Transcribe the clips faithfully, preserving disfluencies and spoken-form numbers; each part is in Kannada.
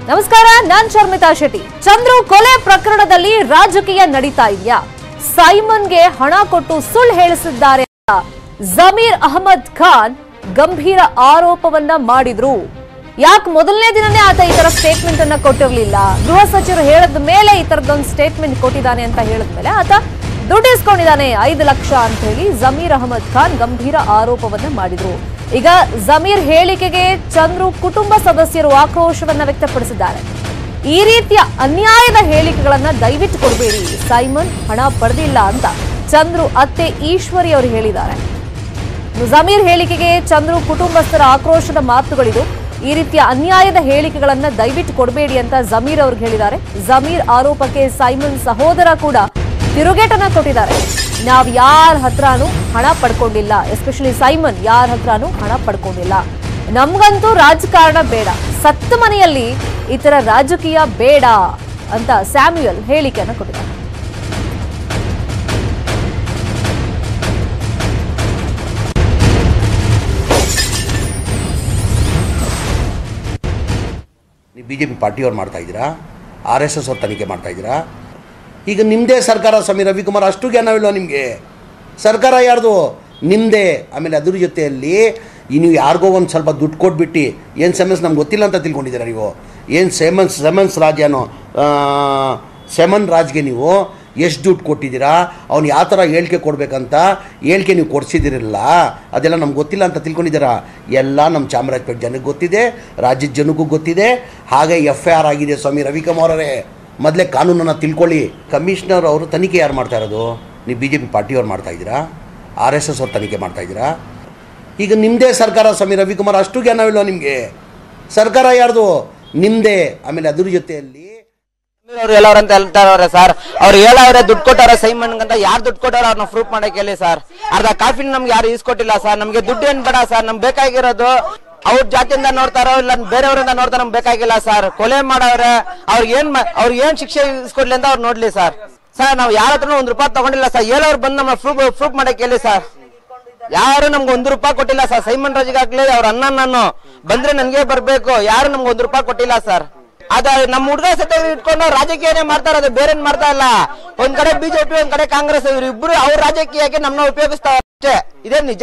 ನಮಸ್ಕಾರ, ನಾನ್ ಶರ್ಮಿತಾ ಶೆಟ್ಟಿ. ಚಂದ್ರು ಕೊಲೆ ಪ್ರಕರಣದಲ್ಲಿ ರಾಜಕೀಯ ನಡೀತಾ ಇದೆಯಾ? ಸೈಮನ್ಗೆ ಹಣ ಕೊಟ್ಟು ಸುಳ್ಳು ಹೇಳಿಸಿದ್ದಾರೆ ಅಂತ ಜಮೀರ್ ಅಹಮದ್ ಖಾನ್ ಗಂಭೀರ ಆರೋಪವನ್ನ ಮಾಡಿದ್ರು. ಯಾಕೆ ಮೊದಲನೇ ದಿನನೇ ಆತ ಈ ತರ ಸ್ಟೇಟ್ಮೆಂಟ್ ಅನ್ನ ಕೊಟ್ಟಿರಲಿಲ್ಲ? ಗೃಹ ಸಚಿವರು ಹೇಳಿದ ಮೇಲೆ ಈ ತರದೊಂದು ಸ್ಟೇಟ್ಮೆಂಟ್ ಕೊಟ್ಟಿದ್ದಾನೆ ಅಂತ ಹೇಳಿದ ಮೇಲೆ ಆತ ದುಡ್ಡು ಇಸ್ಕೊಂಡಿದ್ದಾನೆ ಐದು ಲಕ್ಷ ಅಂತ ಹೇಳಿ ಜಮೀರ್ ಅಹಮದ್ ಖಾನ್ ಗಂಭೀರ ಆರೋಪವನ್ನ ಮಾಡಿದ್ರು. ಈಗ ಜಮೀರ್ ಹೇಳಿಕೆಗೆ ಚಂದ್ರು ಕುಟುಂಬ ಸದಸ್ಯರು ಆಕ್ರೋಶವನ್ನ ವ್ಯಕ್ತಪಡಿಸಿದ್ದಾರೆ. ಈ ರೀತಿಯ ಅನ್ಯಾಯದ ಹೇಳಿಕೆಗಳನ್ನ ದಯವಿಟ್ಟು ಕೊಡಬೇಡಿ, ಸೈಮನ್ ಹಣ ಪಡೆದಿಲ್ಲ ಅಂತ ಚಂದ್ರು ಅತ್ತೆ ಈಶ್ವರಿ ಅವರು ಹೇಳಿದ್ದಾರೆ. ಜಮೀರ್ ಹೇಳಿಕೆಗೆ ಚಂದ್ರು ಕುಟುಂಬಸ್ಥರ ಆಕ್ರೋಶದ ಮಾತುಗಳಿದು. ಈ ರೀತಿಯ ಅನ್ಯಾಯದ ಹೇಳಿಕೆಗಳನ್ನ ದಯವಿಟ್ಟು ಕೊಡಬೇಡಿ ಅಂತ ಜಮೀರ್ ಅವ್ರಿಗೆ ಹೇಳಿದ್ದಾರೆ. ಜಮೀರ್ ಆರೋಪಕ್ಕೆ ಸೈಮನ್ ಸಹೋದರ ಕೂಡ ತಿರುಗೇಟನ್ನ ಕೊಟ್ಟಿದ್ದಾರೆ. ನಾವ್ ಯಾರ ಹತ್ರನೂ ಹಣ ಪಡ್ಕೊಂಡಿಲ್ಲ, ಎಸ್ಪೆಷಲಿ ಸೈಮನ್ ಯಾರ ಹತ್ರನೂ ಹಣ ಪಡ್ಕೊಂಡಿಲ್ಲ. ನಮ್ಗಂತೂ ರಾಜಕಾರಣ ಬೇಡ, ಸತ್ತ ಮನೆಯಲ್ಲಿ ಈ ತರ ರಾಜಕೀಯ ಬೇಡ ಅಂತ ಸ್ಯಾಮ್ಯುಯಲ್ ಹೇಳಿಕೆಯನ್ನು ಕೊಟ್ಟಿದ್ದಾರೆ. ಬಿಜೆಪಿ ಪಾರ್ಟಿಯವ್ರು ಮಾಡ್ತಾ ಇದ್ದೀರಾ, ಆರ್ ಎಸ್ ಎಸ್ ಅವ್ರು ತನಿಖೆ ಮಾಡ್ತಾ ಇದ್ದೀರಾ. ಈಗ ನಿಮ್ಮದೇ ಸರ್ಕಾರ ಸ್ವಾಮಿ ರವಿಕುಮಾರ್, ಅಷ್ಟು ಜ್ಞಾನವಿಲ್ವ ನಿಮಗೆ? ಸರ್ಕಾರ ಯಾರ್ದು? ನಿಮ್ಮದೇ. ಆಮೇಲೆ ಅದ್ರ ಜೊತೆಯಲ್ಲಿ ಈ ನೀವು ಯಾರಿಗೋ ಒಂದು ಸ್ವಲ್ಪ ದುಡ್ಡು ಕೊಟ್ಬಿಟ್ಟು ಏನು ಸೆಮೆನ್ಸ್ ನಮ್ಗೆ ಗೊತ್ತಿಲ್ಲ ಅಂತ ತಿಳ್ಕೊಂಡಿದ್ದೀರಾ ನೀವು? ಏನು ಸೆಮನ್ಸ್ ಸೆಮನ್ಸ್ ರಾಜ್ ಏನೋ ಸೆಮನ್ ರಾಜ್ಗೆ ನೀವು ಎಷ್ಟು ದುಡ್ಡು ಕೊಟ್ಟಿದ್ದೀರಾ, ಅವ್ನು ಯಾವ ಥರ ಹೇಳಿಕೆ ಕೊಡಬೇಕಂತ ಹೇಳಿಕೆ ನೀವು ಕೊಡಿಸಿದಿರಲ್ಲ, ಅದೆಲ್ಲ ನಮ್ಗೆ ಗೊತ್ತಿಲ್ಲ ಅಂತ ತಿಳ್ಕೊಂಡಿದ್ದೀರಾ? ಎಲ್ಲ ನಮ್ಮ ಚಾಮರಾಜಪೇಟೆ ಜನಕ್ಕೆ ಗೊತ್ತಿದೆ, ರಾಜ್ಯದ ಜನಕ್ಕೂ ಗೊತ್ತಿದೆ. ಹಾಗೆ ಎಫ್ ಐ ಆರ್ ಆಗಿದೆ ಸ್ವಾಮಿ ರವಿಕುಮಾರ್ ಅವರೇ. ಮೊದಲೇ ಕಾನೂನನ್ನು ತಿಳ್ಕೊಳ್ಳಿ. ಕಮಿಷನರ್ ಅವರು ತನಿಖೆ ಯಾರು ಮಾಡ್ತಾ ಇರೋದು? ನೀವು ಬಿ ಜೆ ಪಿ ಪಾರ್ಟಿಯವ್ರು ಮಾಡ್ತಾ ಇದ್ದೀರಾ, ಆರ್ ಎಸ್ ಎಸ್ ಅವ್ರು ತನಿಖೆ ಮಾಡ್ತಾ ಇದ್ದೀರಾ. ಈಗ ನಿಮ್ಮದೇ ಸರ್ಕಾರ ಸ್ವಾಮಿ ರವಿಕುಮಾರ್, ಅಷ್ಟು ಜ್ಞಾನವಿಲ್ವ ನಿಮಗೆ? ಸರ್ಕಾರ ಯಾರ್ದು? ನಿಮ್ಮದೇ. ಆಮೇಲೆ ಅದ್ರ ಜೊತೆಯಲ್ಲಿ ಅವ್ರು ಹೇಳೋರಂತ ಹೇಳ್ತಾವ್ರೆ ಸರ್, ಅವ್ರು ಹೇಳವ್ರೆ ದುಡ್ಡು ಕೊಟ್ಟವ್ರೆ ಸೈಮನ್ ಅಂತ. ಯಾರು ದುಡ್ಡು ಕೊಟ್ಟವ್ರೆ ಅವ್ರನ್ನ ಪ್ರೂಫ್ ಮಾಡಕ್ ಹೇಳಿ ಸರ್. ಅರ್ಧ ಕಾಫಿನ ನಮ್ಗೆ ಯಾರು ಈಸ್ಕೊಟ್ಟಿಲ್ಲ ಸರ್. ನಮ್ಗೆ ದುಡ್ಡು ಏನ್ ಬೇಡ ಸರ್, ನಮ್ಗೆ ಬೇಕಾಗಿರೋದು ಅವ್ರ ಜಾತಿಯಿಂದ ನೋಡ್ತಾರೋ ಇಲ್ಲ ಬೇರೆಯವರಿಂದ ನೋಡ್ತಾರೋ ನಮ್ಗೆ ಬೇಕಾಗಿಲ್ಲ ಸರ್. ಕೊಲೆ ಮಾಡವ್ರೆ, ಅವ್ರಿಗೆ ಏನ್ ಅವ್ರಿಗೆ ಏನ್ ಶಿಕ್ಷೆ ಇಸ್ಕೊಡ್ಲಿ ಅಂತ ಅವ್ರು ನೋಡ್ಲಿ ಸರ್. ಸರ್ ನಾವು ಯಾರ ಹತ್ರ ಒಂದ್ ರೂಪಾಯಿ ತಗೊಂಡಿಲ್ಲ ಸರ್. ಹೇಳೋರು ಬಂದು ನಮ್ಮ ಪ್ರೂಫ್ ಪ್ರೂಫ್ ಮಾಡಕ್ ಹೇಳಿ ಸರ್. ಯಾರು ನಮ್ಗೆ ಒಂದ್ ರೂಪಾಯಿ ಕೊಟ್ಟಿಲ್ಲ ಸರ್. ಸೈಮನ್ ರಾಜಿಗಾಗ್ಲಿ ಅವ್ರ ಅಣ್ಣ ನಾನು ಬಂದ್ರೆ ನನ್ಗೆ ಬರ್ಬೇಕು, ಯಾರು ನಮ್ಗೆ ಒಂದ್ ರೂಪಾಯಿ ಕೊಟ್ಟಿಲ್ಲ ಸರ್. ಅದ ನಮ್ಮ ಹುಡುಗ ಸತ್ಯ ಇಟ್ಕೊಂಡು ರಾಜಕೀಯನೇ ಮಾಡ್ತಾ ಇರೋದು, ಬೇರೆ ಮಾಡ್ತಾ ಇಲ್ಲ. ಒಂದ್ ಕಡೆ ಬಿಜೆಪಿ, ಒಂದ್ ಕಡೆ ಕಾಂಗ್ರೆಸ್, ಇವ್ರು ಇಬ್ರು ಅವ್ರ ರಾಜಕೀಯಕ್ಕೆ ನಮ್ಮನ್ನ ಉಪಯೋಗಿಸ್ತಾವ ಅಷ್ಟೇ. ಇದೇ ನಿಜ.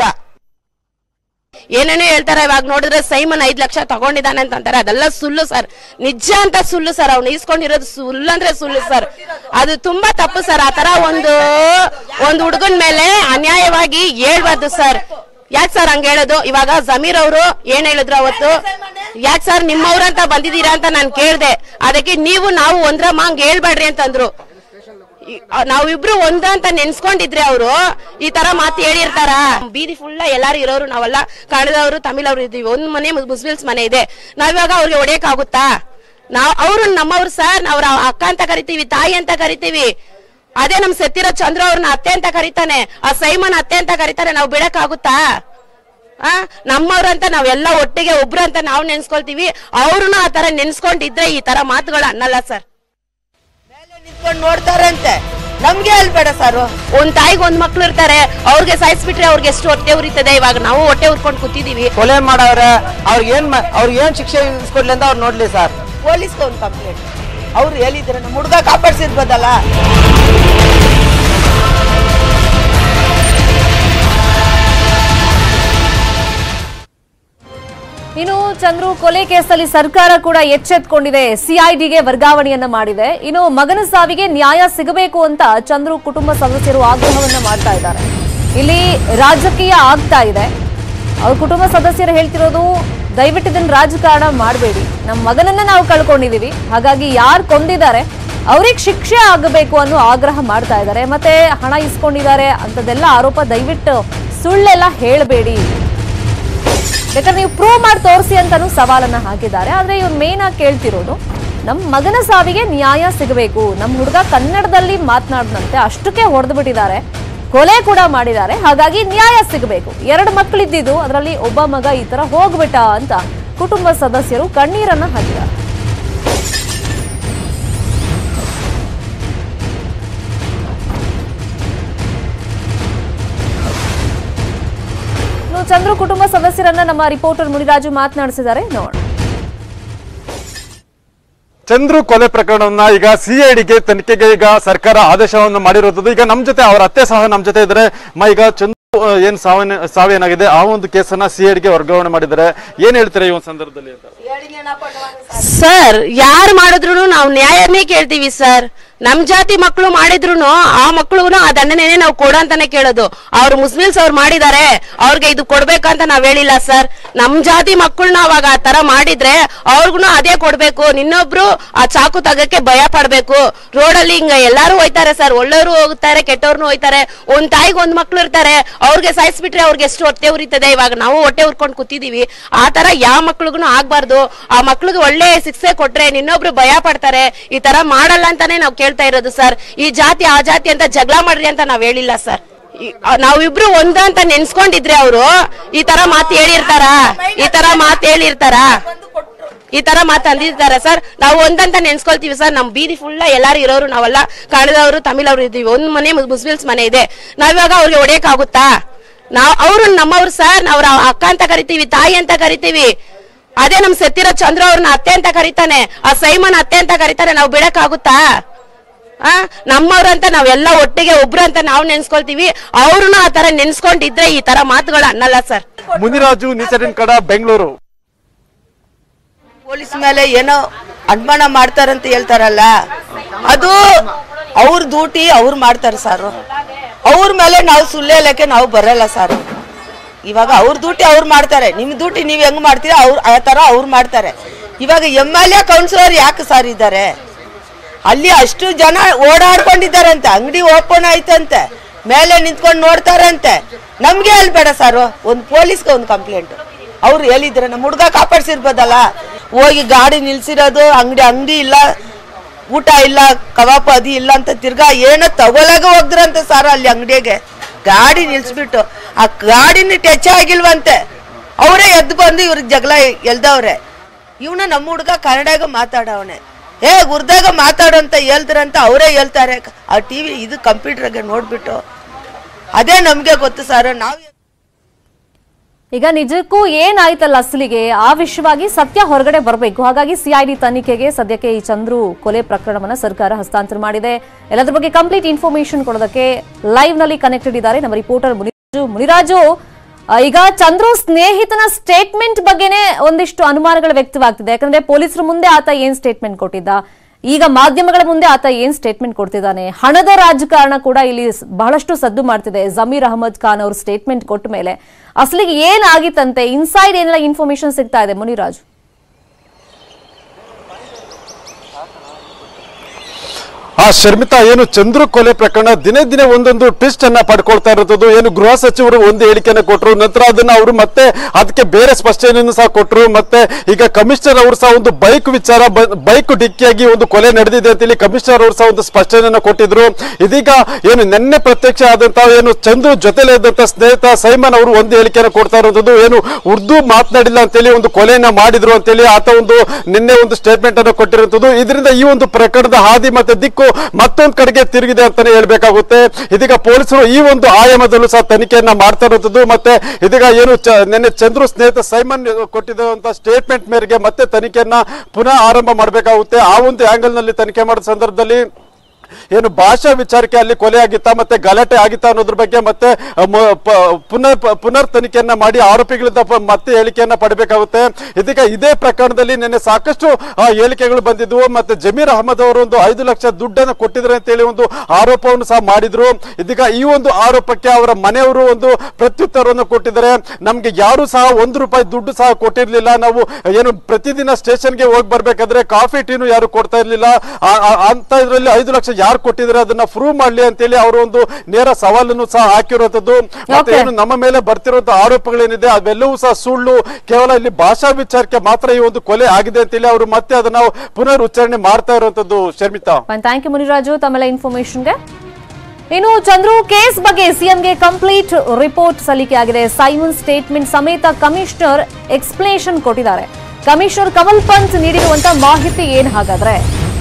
ಏನೇನೋ ಹೇಳ್ತಾರೆ. ಇವಾಗ ನೋಡಿದ್ರೆ ಸೈಮನ್ ಐದ್ ಲಕ್ಷ ತಗೊಂಡಿದ್ದಾನೆ ಅಂತ ಅಂತಾರೆ. ಅದೆಲ್ಲ ಸುಳ್ಳು ಸರ್, ನಿಜ ಅಂತ ಸುಳ್ಳು ಸರ್. ಅವ್ನು ಈಸ್ಕೊಂಡಿರೋದು ಸುಳ್ಳು ಅಂದ್ರೆ ಸುಳ್ಳು ಸರ್. ಅದು ತುಂಬಾ ತಪ್ಪು ಸರ್. ಆತರ ಒಂದು ಒಂದು ಹುಡುಗನ ಮೇಲೆ ಅನ್ಯಾಯವಾಗಿ ಹೇಳ್ಬಾರ್ದು ಸರ್. ಯಾಕೆ ಸರ್ ಹಂಗ ಹೇಳೋದು? ಇವಾಗ ಜಮೀರ್ ಅವರು ಏನ್ ಹೇಳಿದ್ರು ಅವತ್ತು, ಯಾಕೆ ಸರ್ ನಿಮ್ಮವ್ರಂತ ಬಂದಿದ್ದೀರಾ ಅಂತ ನಾನು ಕೇಳ್ದೆ. ಅದಕ್ಕೆ ನೀವು ನಾವು ಒಂದ್ರಮ್ಮ ಹಂಗ ಹೇಳ್ಬೇಡ್ರಿ ಅಂತಂದ್ರು. ನಾವಿಬ್ರು ಒಂದ ಅಂತ ನೆನ್ಸ್ಕೊಂಡಿದ್ರೆ ಅವರು ಈ ತರ ಮಾತು ಹೇಳಿರ್ತಾರ? ಬೀದಿ ಫುಲ್ಲ ಎಲ್ಲಾರು ಇರೋರು ನಾವೆಲ್ಲ ಕನ್ನಡದವರು, ತಮಿಳವ್ರು ಇದೀವಿ. ಒಂದ್ ಮನೆ ಮುಸ್ಲಿಮ್ಸ್ ಮನೆ ಇದೆ. ನಾವಿವಾಗ ಅವ್ರಿಗೆ ಹೊಡೆಯಕ್ ಆಗುತ್ತಾ? ನಾವ್ ಅವ್ರು ನಮ್ಮವ್ರು ಸರ್. ಅವ್ರ ಅಕ್ಕ ಅಂತ ಕರಿತೀವಿ, ತಾಯಿ ಅಂತ ಕರಿತೀವಿ. ಅದೇ ನಮ್ ಸತ್ತಿರೋ ಚಂದ್ರ ಅವ್ರನ್ನ ಅತ್ತೆ ಅಂತ ಕರಿತಾನೆ, ಆ ಸೈಮನ್ ಅತ್ತೆ ಅಂತ ಕರಿತಾರೆ. ನಾವ್ ಬಿಡಕ್ ಆಗುತ್ತಾ? ಆ ನಮ್ಮವ್ರಂತ ನಾವೆಲ್ಲ ಒಟ್ಟಿಗೆ ಒಬ್ರು ಅಂತ ನಾವ್ ನೆನ್ಸ್ಕೊಳ್ತೀವಿ. ಅವ್ರನ್ನ ಆ ತರ ನೆನ್ಸ್ಕೊಂಡಿದ್ರೆ ಈ ತರ ಮಾತುಗಳು ಅನ್ನಲ್ಲ ಸರ್. ನಿಂತ್ಕೊಂಡು ನೋಡ್ತಾರಂತೆ, ನಮ್ಗೆ ಹೇಳ್ಬೇಡ ಸರ್. ಒಂದ್ ತಾಯಿಗೆ ಒಂದ್ ಮಕ್ಳು ಇರ್ತಾರೆ, ಅವ್ರಿಗೆ ಸಾಯಿಸ್ಬಿಟ್ರೆ ಅವ್ರಿಗೆ ಎಷ್ಟು ಹೊಟ್ಟೆ ಉರಿತದೆ. ಇವಾಗ ನಾವು ಹೊಟ್ಟೆ ಉರ್ಕೊಂಡು ಕೂತಿದೀವಿ. ಕೊಲೆ ಮಾಡವ್ರೆ, ಅವ್ರಿಗೆ ಏನ್ ಅವ್ರಿಗೆ ಏನ್ ಶಿಕ್ಷೆ ಇಸ್ಕೊಡ್ಲಿ ಅಂತ ಅವ್ರು ನೋಡ್ಲಿ ಸರ್. ಪೊಲೀಸ್ಗೆ ಒಂದು ಕಂಪ್ಲೇಂಟ್ ಅವ್ರು ಹೇಳಿದ್ರೆ ನಮ್ಮ ಹುಡುಗ ಕಾಪಾಡ್ಸಿರ್ಬೋದಲ್ಲ. ಇನ್ನು ಚಂದ್ರು ಕೊಲೆ ಕೇಸಲ್ಲಿ ಸರ್ಕಾರ ಕೂಡ ಎಚ್ಚೆತ್ಕೊಂಡಿದೆ, ಸಿಐಡಿಗೆ ವರ್ಗಾವಣೆಯನ್ನ ಮಾಡಿದೆ. ಇನ್ನು ಮಗನ ಸಾವಿಗೆ ನ್ಯಾಯ ಸಿಗಬೇಕು ಅಂತ ಚಂದ್ರು ಕುಟುಂಬ ಸದಸ್ಯರು ಆಗ್ರಹವನ್ನ ಮಾಡ್ತಾ ಇದ್ದಾರೆ. ಇಲ್ಲಿ ರಾಜಕೀಯ ಆಗ್ತಾ ಇದೆ. ಅವ್ರ ಕುಟುಂಬ ಸದಸ್ಯರು ಹೇಳ್ತಿರೋದು, ದಯವಿಟ್ಟು ಇದನ್ನ ರಾಜಕಾರಣ ಮಾಡಬೇಡಿ, ನಮ್ಮ ಮಗನನ್ನ ನಾವು ಕಳ್ಕೊಂಡಿದೀವಿ, ಹಾಗಾಗಿ ಯಾರು ಕೊಂದಿದ್ದಾರೆ ಅವ್ರಿಗೆ ಶಿಕ್ಷೆ ಆಗಬೇಕು ಅನ್ನೋ ಆಗ್ರಹ ಮಾಡ್ತಾ ಇದ್ದಾರೆ. ಮತ್ತೆ ಹಣ ಇಸ್ಕೊಂಡಿದ್ದಾರೆ ಅಂತದೆಲ್ಲ ಆರೋಪ ದಯವಿಟ್ಟು ಸುಳ್ಳೆಲ್ಲ ಹೇಳಬೇಡಿ, ಬೇಕಾದ್ರೆ ನೀವು ಪ್ರೂವ್ ಮಾಡಿ ತೋರಿಸಿ ಅಂತಾನು ಸವಾಲನ್ನ ಹಾಕಿದ್ದಾರೆ. ಆದ್ರೆ ಇವ್ರು ಮೇನ್ ಆಗಿ ಕೇಳ್ತಿರೋದು, ನಮ್ಮ ಮಗನ ಸಾವಿಗೆ ನ್ಯಾಯ ಸಿಗಬೇಕು. ನಮ್ಮ ಹುಡುಗ ಕನ್ನಡದಲ್ಲಿ ಮಾತನಾಡದಂತೆ ಅಷ್ಟಕ್ಕೆ ಹೊಡೆದು ಬಿಟ್ಟಿದ್ದಾರೆ, ಕೊಲೆ ಕೂಡ ಮಾಡಿದ್ದಾರೆ, ಹಾಗಾಗಿ ನ್ಯಾಯ ಸಿಗಬೇಕು. ಎರಡು ಮಕ್ಕಳಿದ್ದಿದ್ದು, ಅದರಲ್ಲಿ ಒಬ್ಬ ಮಗ ಈ ತರ ಹೋಗ್ಬಿಟ್ಟ ಅಂತ ಕುಟುಂಬ ಸದಸ್ಯರು ಕಣ್ಣೀರನ್ನ ಹಾಕಿದ್ದಾರೆ. ಚಂದ್ರು ಕುಟುಂಬ ಸದಸ್ಯರನ್ನ ನಮ್ಮ ರಿಪೋರ್ಟರ್ ಮುನಿರಾಜು ಮಾತನಾಡಿಸಿದ್ದಾರೆ, ನೋಡೋಣ. ಚಂದ್ರು ಕೊಲೆ ಪ್ರಕರಣವನ್ನ ಈಗ ಸಿಐಡಿಗೆ ತನಿಖೆಗೆ ಈಗ ಸರ್ಕಾರ ಆದೇಶವನ್ನು ಮಾಡಿರೋದು. ಈಗ ನಮ್ ಜೊತೆ ಅವರ ಅತ್ತೆ ಸಹ ನಮ್ ಜೊತೆ ಇದ್ರೆ. ಈಗ ಚಂದ್ರು ಏನ್ ಸಾವನ್ನ ಸಾವೇನಾಗಿದೆ ಆ ಒಂದು ಕೇಸನ್ನ ಸಿಐಡಿಗೆ ವರ್ಗಾವಣೆ ಮಾಡಿದ್ದಾರೆ. ಏನ್ ಹೇಳ್ತಾರೆ ಈ ಒಂದು ಸಂದರ್ಭದಲ್ಲಿ ಅಂತ? ಸರ್, ಯಾರು ಮಾಡಿದ್ರು ನಾವು ನ್ಯಾಯನೇ ಕೇಳ್ತೀವಿ ಸರ್. ನಮ್ ಜಾತಿ ಮಕ್ಕಳು ಮಾಡಿದ್ರು ಆ ಮಕ್ಕಳು ಆ ದಂಡನೆನೇ ನಾವು ಕೊಡ ಅಂತಾನೆ ಕೇಳೋದು. ಅವ್ರು ಮುಸ್ಲಿಮ್ಸ್ ಅವ್ರು ಮಾಡಿದ್ದಾರೆ, ಅವ್ರಿಗೆ ಇದು ಕೊಡ್ಬೇಕಂತ ನಾವ್ ಹೇಳಿಲ್ಲ ಸರ್. ನಮ್ ಜಾತಿ ಮಕ್ಕಳನ್ನ ಅವಾಗ ಆ ತರ ಮಾಡಿದ್ರೆ ಅವ್ರಿಗೂ ಅದೇ ಕೊಡ್ಬೇಕು. ನಿನ್ನೊಬ್ರು ಆ ಚಾಕು ತಗಕ್ಕೆ ಭಯ ಪಡ್ಬೇಕು. ರೋಡಲ್ಲಿ ಹಿಂಗ ಎಲ್ಲಾರು ಹೋಯ್ತಾರೆ ಸರ್, ಒಳ್ಳೆಯವರು ಹೋಗ್ತಾರೆ, ಕೆಟ್ಟವ್ರನ್ನು ಹೋಯ್ತಾರೆ. ಒಂದ್ ತಾಯಿಗೆ ಒಂದ್ ಮಕ್ಳು ಇರ್ತಾರೆ, ಅವ್ರಿಗೆ ಸಾಯಿಸ್ಬಿಟ್ರೆ ಅವ್ರಿಗೆ ಎಷ್ಟು ಹೊಟ್ಟೆ ಉರಿತದೆ. ಇವಾಗ ನಾವು ಹೊಟ್ಟೆ ಉರ್ಕೊಂಡು ಕೂತಿದೀವಿ. ಆ ತರ ಯಾವ ಮಕ್ಳಿಗೂ ಆಗ್ಬಾರ್ದು. ಆ ಮಕ್ಳಿಗೆ ಒಳ್ಳೆ ಶಿಕ್ಷೆ ಕೊಟ್ರೆ ನಿನ್ನೊಬ್ರು ಭಯ ಪಡ್ತಾರೆ. ಈ ತರ ಮಾಡಲ್ಲ ಅಂತಾನೆ ನಾವು ಕೇಳ್ತಾ ಇರೋದು ಸರ್. ಈ ಜಾತಿ ಆ ಜಾತಿ ಅಂತ ಜಗಳ ಮಾಡ್ರಿ ಅಂತ ನಾವ್ ಹೇಳಿಲ್ಲ ಸರ್. ನಾವಿಬ್ರು ಒಂದ ಅಂತ ನೆನ್ಸ್ಕೊಂಡಿದ್ರೆ ಅವರು ಈ ತರ ಮಾತು ಹೇಳಿರ್ತಾರ ಈ ತರ ಮಾತು ಹೇಳಿರ್ತಾರ ಈ ತರ ಮಾತು ಅಂದಿರ್ತಾರ ಸರ್. ನಾವು ಒಂದಂತ ನೆನ್ಸ್ಕೊಳ್ತೀವಿ ಸರ್. ನಮ್ ಬೀದಿ ಫುಲ್ಲ ಎಲ್ಲಾರು ಇರೋರು ನಾವೆಲ್ಲ ಕನ್ನಡದವರು ತಮಿಳವ್ರು ಇದ್ದೀವಿ. ಒಂದ್ ಮನೆ ಮುಸ್ಲಿಮ್ಸ್ ಮನೆ ಇದೆ. ನಾವಿವಾಗ ಅವ್ರಿಗೆ ಹೊಡೆಯಕ್ ಆಗುತ್ತಾ? ನಾವ್ ಅವ್ರು ನಮ್ಮವ್ರು ಸರ್. ನಾವ್ ಅಕ್ಕ ಅಂತ ಕರಿತೀವಿ, ತಾಯಿ ಅಂತ ಕರಿತೀವಿ. ಅದೇ ನಮ್ ಸತ್ತಿರೋ ಚಂದ್ರ ಅವ್ರನ್ನ ಅತ್ತೆ ಅಂತ ಕರಿತಾನೆ, ಆ ಸೈಮನ್ ಅತ್ತೆ ಅಂತ ಕರಿತಾನೆ. ನಾವ್ ಬಿಡಕ್ ಆಗುತ್ತಾ? ಆ ನಮ್ಮವ್ರಂತ ನಾವೆಲ್ಲ ಒಟ್ಟಿಗೆ ಒಬ್ರು ಅಂತ ನಾವು ನೆನ್ಸ್ಕೊಳ್ತೀವಿ. ಅವ್ರನ್ನ ಆ ತರ ನೆನ್ಸ್ಕೊಂಡಿದ್ರೆ ಈ ತರ ಮಾತುಗಳು ಅನ್ನಲ್ಲ ಸರ್. ಮುನಿರಾಜು, ನ್ಯೂಸ್ ಕಡ, ಬೆಂಗಳೂರು. ಪೊಲೀಸ್ ಮೇಲೆ ಏನೋ ಅನುಮಾನ ಮಾಡ್ತಾರಂತ ಹೇಳ್ತಾರಲ್ಲ, ಅದು ಅವ್ರ ಡ್ಯೂಟಿ ಅವ್ರು ಮಾಡ್ತಾರೆ ಸರ್. ಅವ್ರ ಮೇಲೆ ನಾವು ಸುಳ್ಳು ಹೇಳಕ್ಕೆ ನಾವು ಬರಲ್ಲ ಸರ್. ಇವಾಗ ಅವ್ರ ಡ್ಯೂಟಿ ಅವ್ರು ಮಾಡ್ತಾರೆ. ನಿಮ್ ಡ್ಯೂಟಿ ನೀವ್ ಹೆಂಗ್ ಮಾಡ್ತೀರಾ ಅವ್ರು ಆ ತರ ಅವ್ರು ಮಾಡ್ತಾರೆ. ಇವಾಗ ಎಮ್ ಎಲ್ ಎ ಕೌನ್ಸಿಲರ್ ಯಾಕೆ ಸರ್ ಇದ್ದಾರೆ ಅಲ್ಲಿ? ಅಷ್ಟು ಜನ ಓಡಾಡ್ಕೊಂಡಿದ್ದಾರಂತೆ, ಅಂಗಡಿ ಓಪನ್ ಆಯ್ತಂತೆ, ಮೇಲೆ ನಿಂತ್ಕೊಂಡು ನೋಡ್ತಾರಂತೆ. ನಮ್ಗೆ ಹೇಳ್ಬೇಡ ಸರ್, ಒಂದು ಪೊಲೀಸ್ಗೆ ಒಂದು ಕಂಪ್ಲೇಂಟ್ ಅವ್ರು ಹೇಳಿದ್ರೆ ನಮ್ಮ ಹುಡುಗ ಕಾಪಾಡ್ಸಿರ್ಬೋದಲ್ಲ. ಹೋಗಿ ಗಾಡಿ ನಿಲ್ಸಿರೋದು, ಅಂಗಡಿ ಅಂಗಡಿ ಇಲ್ಲ, ಊಟ ಇಲ್ಲ, ಕಬಾಬ್ ಅದು ಇಲ್ಲ ಅಂತ ತಿರ್ಗಾ ಏನೋ ತಗೊಳಗ ಹೋಗ್ದ್ರಂತೆ ಸರ್. ಅಲ್ಲಿ ಅಂಗಡಿಗೆ ಗಾಡಿ ನಿಲ್ಸ್ಬಿಟ್ಟು ಆ ಗಾಡಿನ ಟಚ್ ಆಗಿಲ್ವಂತೆ. ಅವರೇ ಎದ್ದು ಬಂದು ಇವ್ರಿಗೆ ಜಗಳ ಎಲ್ದವ್ರೆ. ಇವನ ನಮ್ಮ ಹುಡುಗ ಕನ್ನಡಾಗ ಮಾತಾಡವನೆ, ಏ ಉರ್ದಾಗ ಮಾತಾಡೋ ಅಂತ ಹೇಳ್ದ್ರಂತ ಅವರೇ ಹೇಳ್ತಾರೆ. ಆ ಟಿವಿ ಇದು ಕಂಪ್ಯೂಟರ್ಗೆ ನೋಡ್ಬಿಟ್ಟು ಅದೇ ನಮ್ಗೆ ಗೊತ್ತು ಸರ್. ನಾವು ಈಗ ನಿಜಕ್ಕೂ ಏನಾಯ್ತಲ್ಲ ಅಸಲಿಗೆ ಆ ವಿಷಯವಾಗಿ ಸತ್ಯ ಹೊರಗಡೆ ಬರಬೇಕು. ಹಾಗಾಗಿ ಸಿಐಡಿ ತನಿಖೆಗೆ ಸದ್ಯಕ್ಕೆ ಈ ಚಂದ್ರು ಕೊಲೆ ಪ್ರಕರಣವನ್ನ ಸರ್ಕಾರ ಹಸ್ತಾಂತರ ಮಾಡಿದೆ. ಎಲ್ಲದ್ರ ಬಗ್ಗೆ ಕಂಪ್ಲೀಟ್ ಇನ್ಫಾರ್ಮೇಶನ್ ಕೊಡೋದಕ್ಕೆ ಲೈವ್ ನಲ್ಲಿ ಕನೆಕ್ಟೆಡ್ ಇದ್ದಾರೆ ನಮ್ಮ ರಿಪೋರ್ಟರ್ ಮುನಿರಾಜು. ಮುನಿರಾಜು, ಈಗ ಚಂದ್ರು ಸ್ನೇಹಿತನ ಸ್ಟೇಟ್ಮೆಂಟ್ ಬಗ್ಗೆನೇ ಒಂದಿಷ್ಟು ಅನುಮಾನಗಳು ವ್ಯಕ್ತವಾಗ್ತಿದೆ. ಯಾಕಂದ್ರೆ ಪೊಲೀಸರ ಮುಂದೆ ಆತ ಏನ್ ಸ್ಟೇಟ್ಮೆಂಟ್ ಕೊಟ್ಟಿದ್ದ, ಈಗ ಮಾಧ್ಯಮಗಳ ಮುಂದೆ ಆತ ಏನ್ ಸ್ಟೇಟ್ಮೆಂಟ್ ಕೊಡ್ತಿದ್ದಾನೆ. ಹಣದ ರಾಜಕಾರಣ ಕೂಡ ಇಲ್ಲಿ ಬಹಳಷ್ಟು ಸದ್ದು ಮಾಡ್ತಿದೆ. ಜಮೀರ್ ಅಹಮದ್ ಖಾನ್ ಅವರು ಸ್ಟೇಟ್ಮೆಂಟ್ ಕೊಟ್ಟ ಮೇಲೆ ಅಸಲಿಗೆ ಏನಾಗಿತ್ತಂತೆ, ಇನ್ಸೈಡ್ ಏನೆಲ್ಲ ಇನ್ಫಾರ್ಮೇಶನ್ ಸಿಗ್ತಾ ಇದೆ ಮುನಿರಾಜು? ಆ ಶರ್ಮಿತಾ, ಏನು ಚಂದ್ರು ಕೊಲೆ ಪ್ರಕರಣ ದಿನೇ ದಿನೇ ಒಂದೊಂದು ಟ್ವಿಸ್ಟ್ ಅನ್ನ ಪಡ್ಕೊಳ್ತಾ ಇರುತ್ತದೆ. ಏನು ಗೃಹ ಸಚಿವರು ಒಂದು ಹೇಳಿಕೆಯನ್ನು ಕೊಟ್ಟರು, ನಂತರ ಅದನ್ನ ಅವರು ಮತ್ತೆ ಅದಕ್ಕೆ ಬೇರೆ ಸ್ಪಷ್ಟನೆಯನ್ನು ಸಹ ಕೊಟ್ಟರು. ಮತ್ತೆ ಈಗ ಕಮಿಷನರ್ ಅವರು ಸಹ ಒಂದು ಬೈಕ್ ವಿಚಾರ, ಬೈಕ್ ಡಿಕ್ಕಿಯಾಗಿ ಒಂದು ಕೊಲೆ ನಡೆದಿದೆ ಅಂತೇಳಿ ಕಮಿಷನರ್ ಅವರು ಸಹ ಒಂದು ಸ್ಪಷ್ಟನೆಯನ್ನು ಕೊಟ್ಟಿದ್ರು. ಇದೀಗ ಏನು ನಿನ್ನೆ ಪ್ರತ್ಯಕ್ಷ ಆದಂತಹ ಏನು ಚಂದ್ರು ಜೊತೆಲೇ ಇದ್ದಂತ ಸ್ನೇಹಿತ ಸೈಮನ್ ಅವರು ಒಂದು ಹೇಳಿಕೆಯನ್ನು ಕೊಡ್ತಾ ಇರೋದು, ಏನು ಉರ್ದು ಮಾತನಾಡಿಲ್ಲ ಅಂತೇಳಿ ಒಂದು ಕೊಲೆಯನ್ನ ಮಾಡಿದ್ರು ಅಂತೇಳಿ ಆತ ಒಂದು ನಿನ್ನೆ ಒಂದು ಸ್ಟೇಟ್ಮೆಂಟ್ ಅನ್ನು ಕೊಟ್ಟಿರುವಂತದ್ದು. ಇದರಿಂದ ಈ ಒಂದು ಪ್ರಕರಣದ ಹಾದಿ ಮತ್ತೆ ದಿಕ್ಕು ಮತ್ತೊಂದು ಕಡೆಗೆ ತಿರುಗಿದೆ ಅಂತಾನೆ ಹೇಳ್ಬೇಕಾಗುತ್ತೆ. ಇದೀಗ ಪೊಲೀಸರು ಈ ಒಂದು ಆಯಾಮದಲ್ಲೂ ಸಹ ತನಿಖೆಯನ್ನ ಮಾಡ್ತಾ ಇರುವಂತದ್ದು. ಮತ್ತೆ ಇದೀಗ ಏನು ನಿನ್ನೆ ಚಂದ್ರು ಸ್ನೇಹಿತ ಸೈಮನ್ ಕೊಟ್ಟಿದ್ದಂತ ಸ್ಟೇಟ್ಮೆಂಟ್ ಮೇರೆಗೆ ಮತ್ತೆ ತನಿಖೆಯನ್ನ ಪುನಃ ಆರಂಭ ಮಾಡಬೇಕಾಗುತ್ತೆ. ಆ ಒಂದು ಆಂಗಲ್ ನಲ್ಲಿ ತನಿಖೆ ಮಾಡೋ ಸಂದರ್ಭದಲ್ಲಿ ಏನು ಭಾಷಾ ವಿಚಾರಕ್ಕೆ ಅಲ್ಲಿ ಕೊಲೆ ಆಗಿತ್ತಾ ಮತ್ತೆ ಗಲಾಟೆ ಆಗಿತ್ತಾ ಅನ್ನೋದ್ರ ಬಗ್ಗೆ ಮತ್ತೆ ಪುನರ್ ಪುನರ್ ತನಿಖೆಯನ್ನ ಮಾಡಿ ಆರೋಪಿಗಳಿಂದ ಮತ್ತೆ ಹೇಳಿಕೆಯನ್ನ ಪಡಬೇಕಾಗುತ್ತೆ. ಇದೀಗ ಇದೇ ಪ್ರಕರಣದಲ್ಲಿ ನಿನ್ನೆ ಸಾಕಷ್ಟು ಹೇಳಿಕೆಗಳು ಬಂದಿದ್ವು. ಮತ್ತೆ ಜಮೀರ್ ಅಹಮದ್ ಅವರು ಒಂದು ಐದು ಲಕ್ಷ ದುಡ್ಡನ್ನು ಕೊಟ್ಟಿದ್ರೆ ಅಂತ ಹೇಳಿ ಒಂದು ಆರೋಪವನ್ನು ಸಹ ಮಾಡಿದ್ರು. ಇದೀಗ ಈ ಒಂದು ಆರೋಪಕ್ಕೆ ಅವರ ಮನೆಯವರು ಒಂದು ಪ್ರತ್ಯುತ್ತರವನ್ನು ಕೊಟ್ಟಿದ್ದಾರೆ. ನಮ್ಗೆ ಯಾರು ಸಹ ಒಂದು ರೂಪಾಯಿ ದುಡ್ಡು ಸಹ ಕೊಟ್ಟಿರ್ಲಿಲ್ಲ. ನಾವು ಏನು ಪ್ರತಿದಿನ ಸ್ಟೇಷನ್ಗೆ ಹೋಗಿ ಬರ್ಬೇಕಾದ್ರೆ ಕಾಫಿ ಟೀನು ಯಾರು ಕೊಡ್ತಾ ಇರ್ಲಿಲ್ಲ ಅಂತ ಇದರಲ್ಲಿ ಐದು ಲಕ್ಷ ಯಾರು ಕೊಟ್ಟಿದ್ರೆ ಅದನ್ನ ಪ್ರೂವ್ ಮಾಡ್ಲಿ ಅಂತೇಳಿ ಅವರು ಒಂದು ನೇರ ಸವಾಲನ್ನು ಸಹ ಹಾಕಿರುವಂತದ್ದು. ಮತ್ತೆ ಏನು ನಮ್ಮ ಮೇಲೆ ಬರ್ತಿರುವಂತಹ ಆರೋಪಗಳೇನಿದೆ ಅವೆಲ್ಲವೂ ಸಹ ಸುಳ್ಳು, ಕೇವಲ ಇಲ್ಲಿ ಭಾಷಾ ವಿಚಾರಕ್ಕೆ ಮಾತ್ರ ಈ ಒಂದು ಕೊಲೆ ಆಗಿದೆ ಅಂತೇಳಿ ಅವರು ಮತ್ತೆ ಅದನ್ನ ಪುನರ್ ಉಚ್ಚಾರಣೆ ಮಾಡ್ತಾ ಇರುವಂತದ್ದು. ಶರ್ಮಿತಾ, ಥ್ಯಾಂಕ್ ಯು ಮುನಿರಾಜು ತಮ್ಮೆಲ್ಲ ಇನ್ಫಾರ್ಮೇಶನ್ಗೆ. ಇನ್ನು ಚಂದ್ರು ಕೇಸ್ ಬಗ್ಗೆ ಸಿಎಂಗೆ ಕಂಪ್ಲೀಟ್ ರಿಪೋರ್ಟ್ ಸಲ್ಲಿಕೆ ಆಗಿದೆ. ಸೈಮನ್ ಸ್ಟೇಟ್ಮೆಂಟ್ ಸಮೇತ ಕಮಿಷನರ್ ಎಕ್ಸ್ಪ್ಲನೇಷನ್ ಕೊಟ್ಟಿದ್ದಾರೆ. ಕಮಿಷನರ್ ಕಮಲ್ ಪಂತ್ ನೀಡಿರುವಂತಹ ಮಾಹಿತಿ ಏನ್ ಹಾಗಾದ್ರೆ?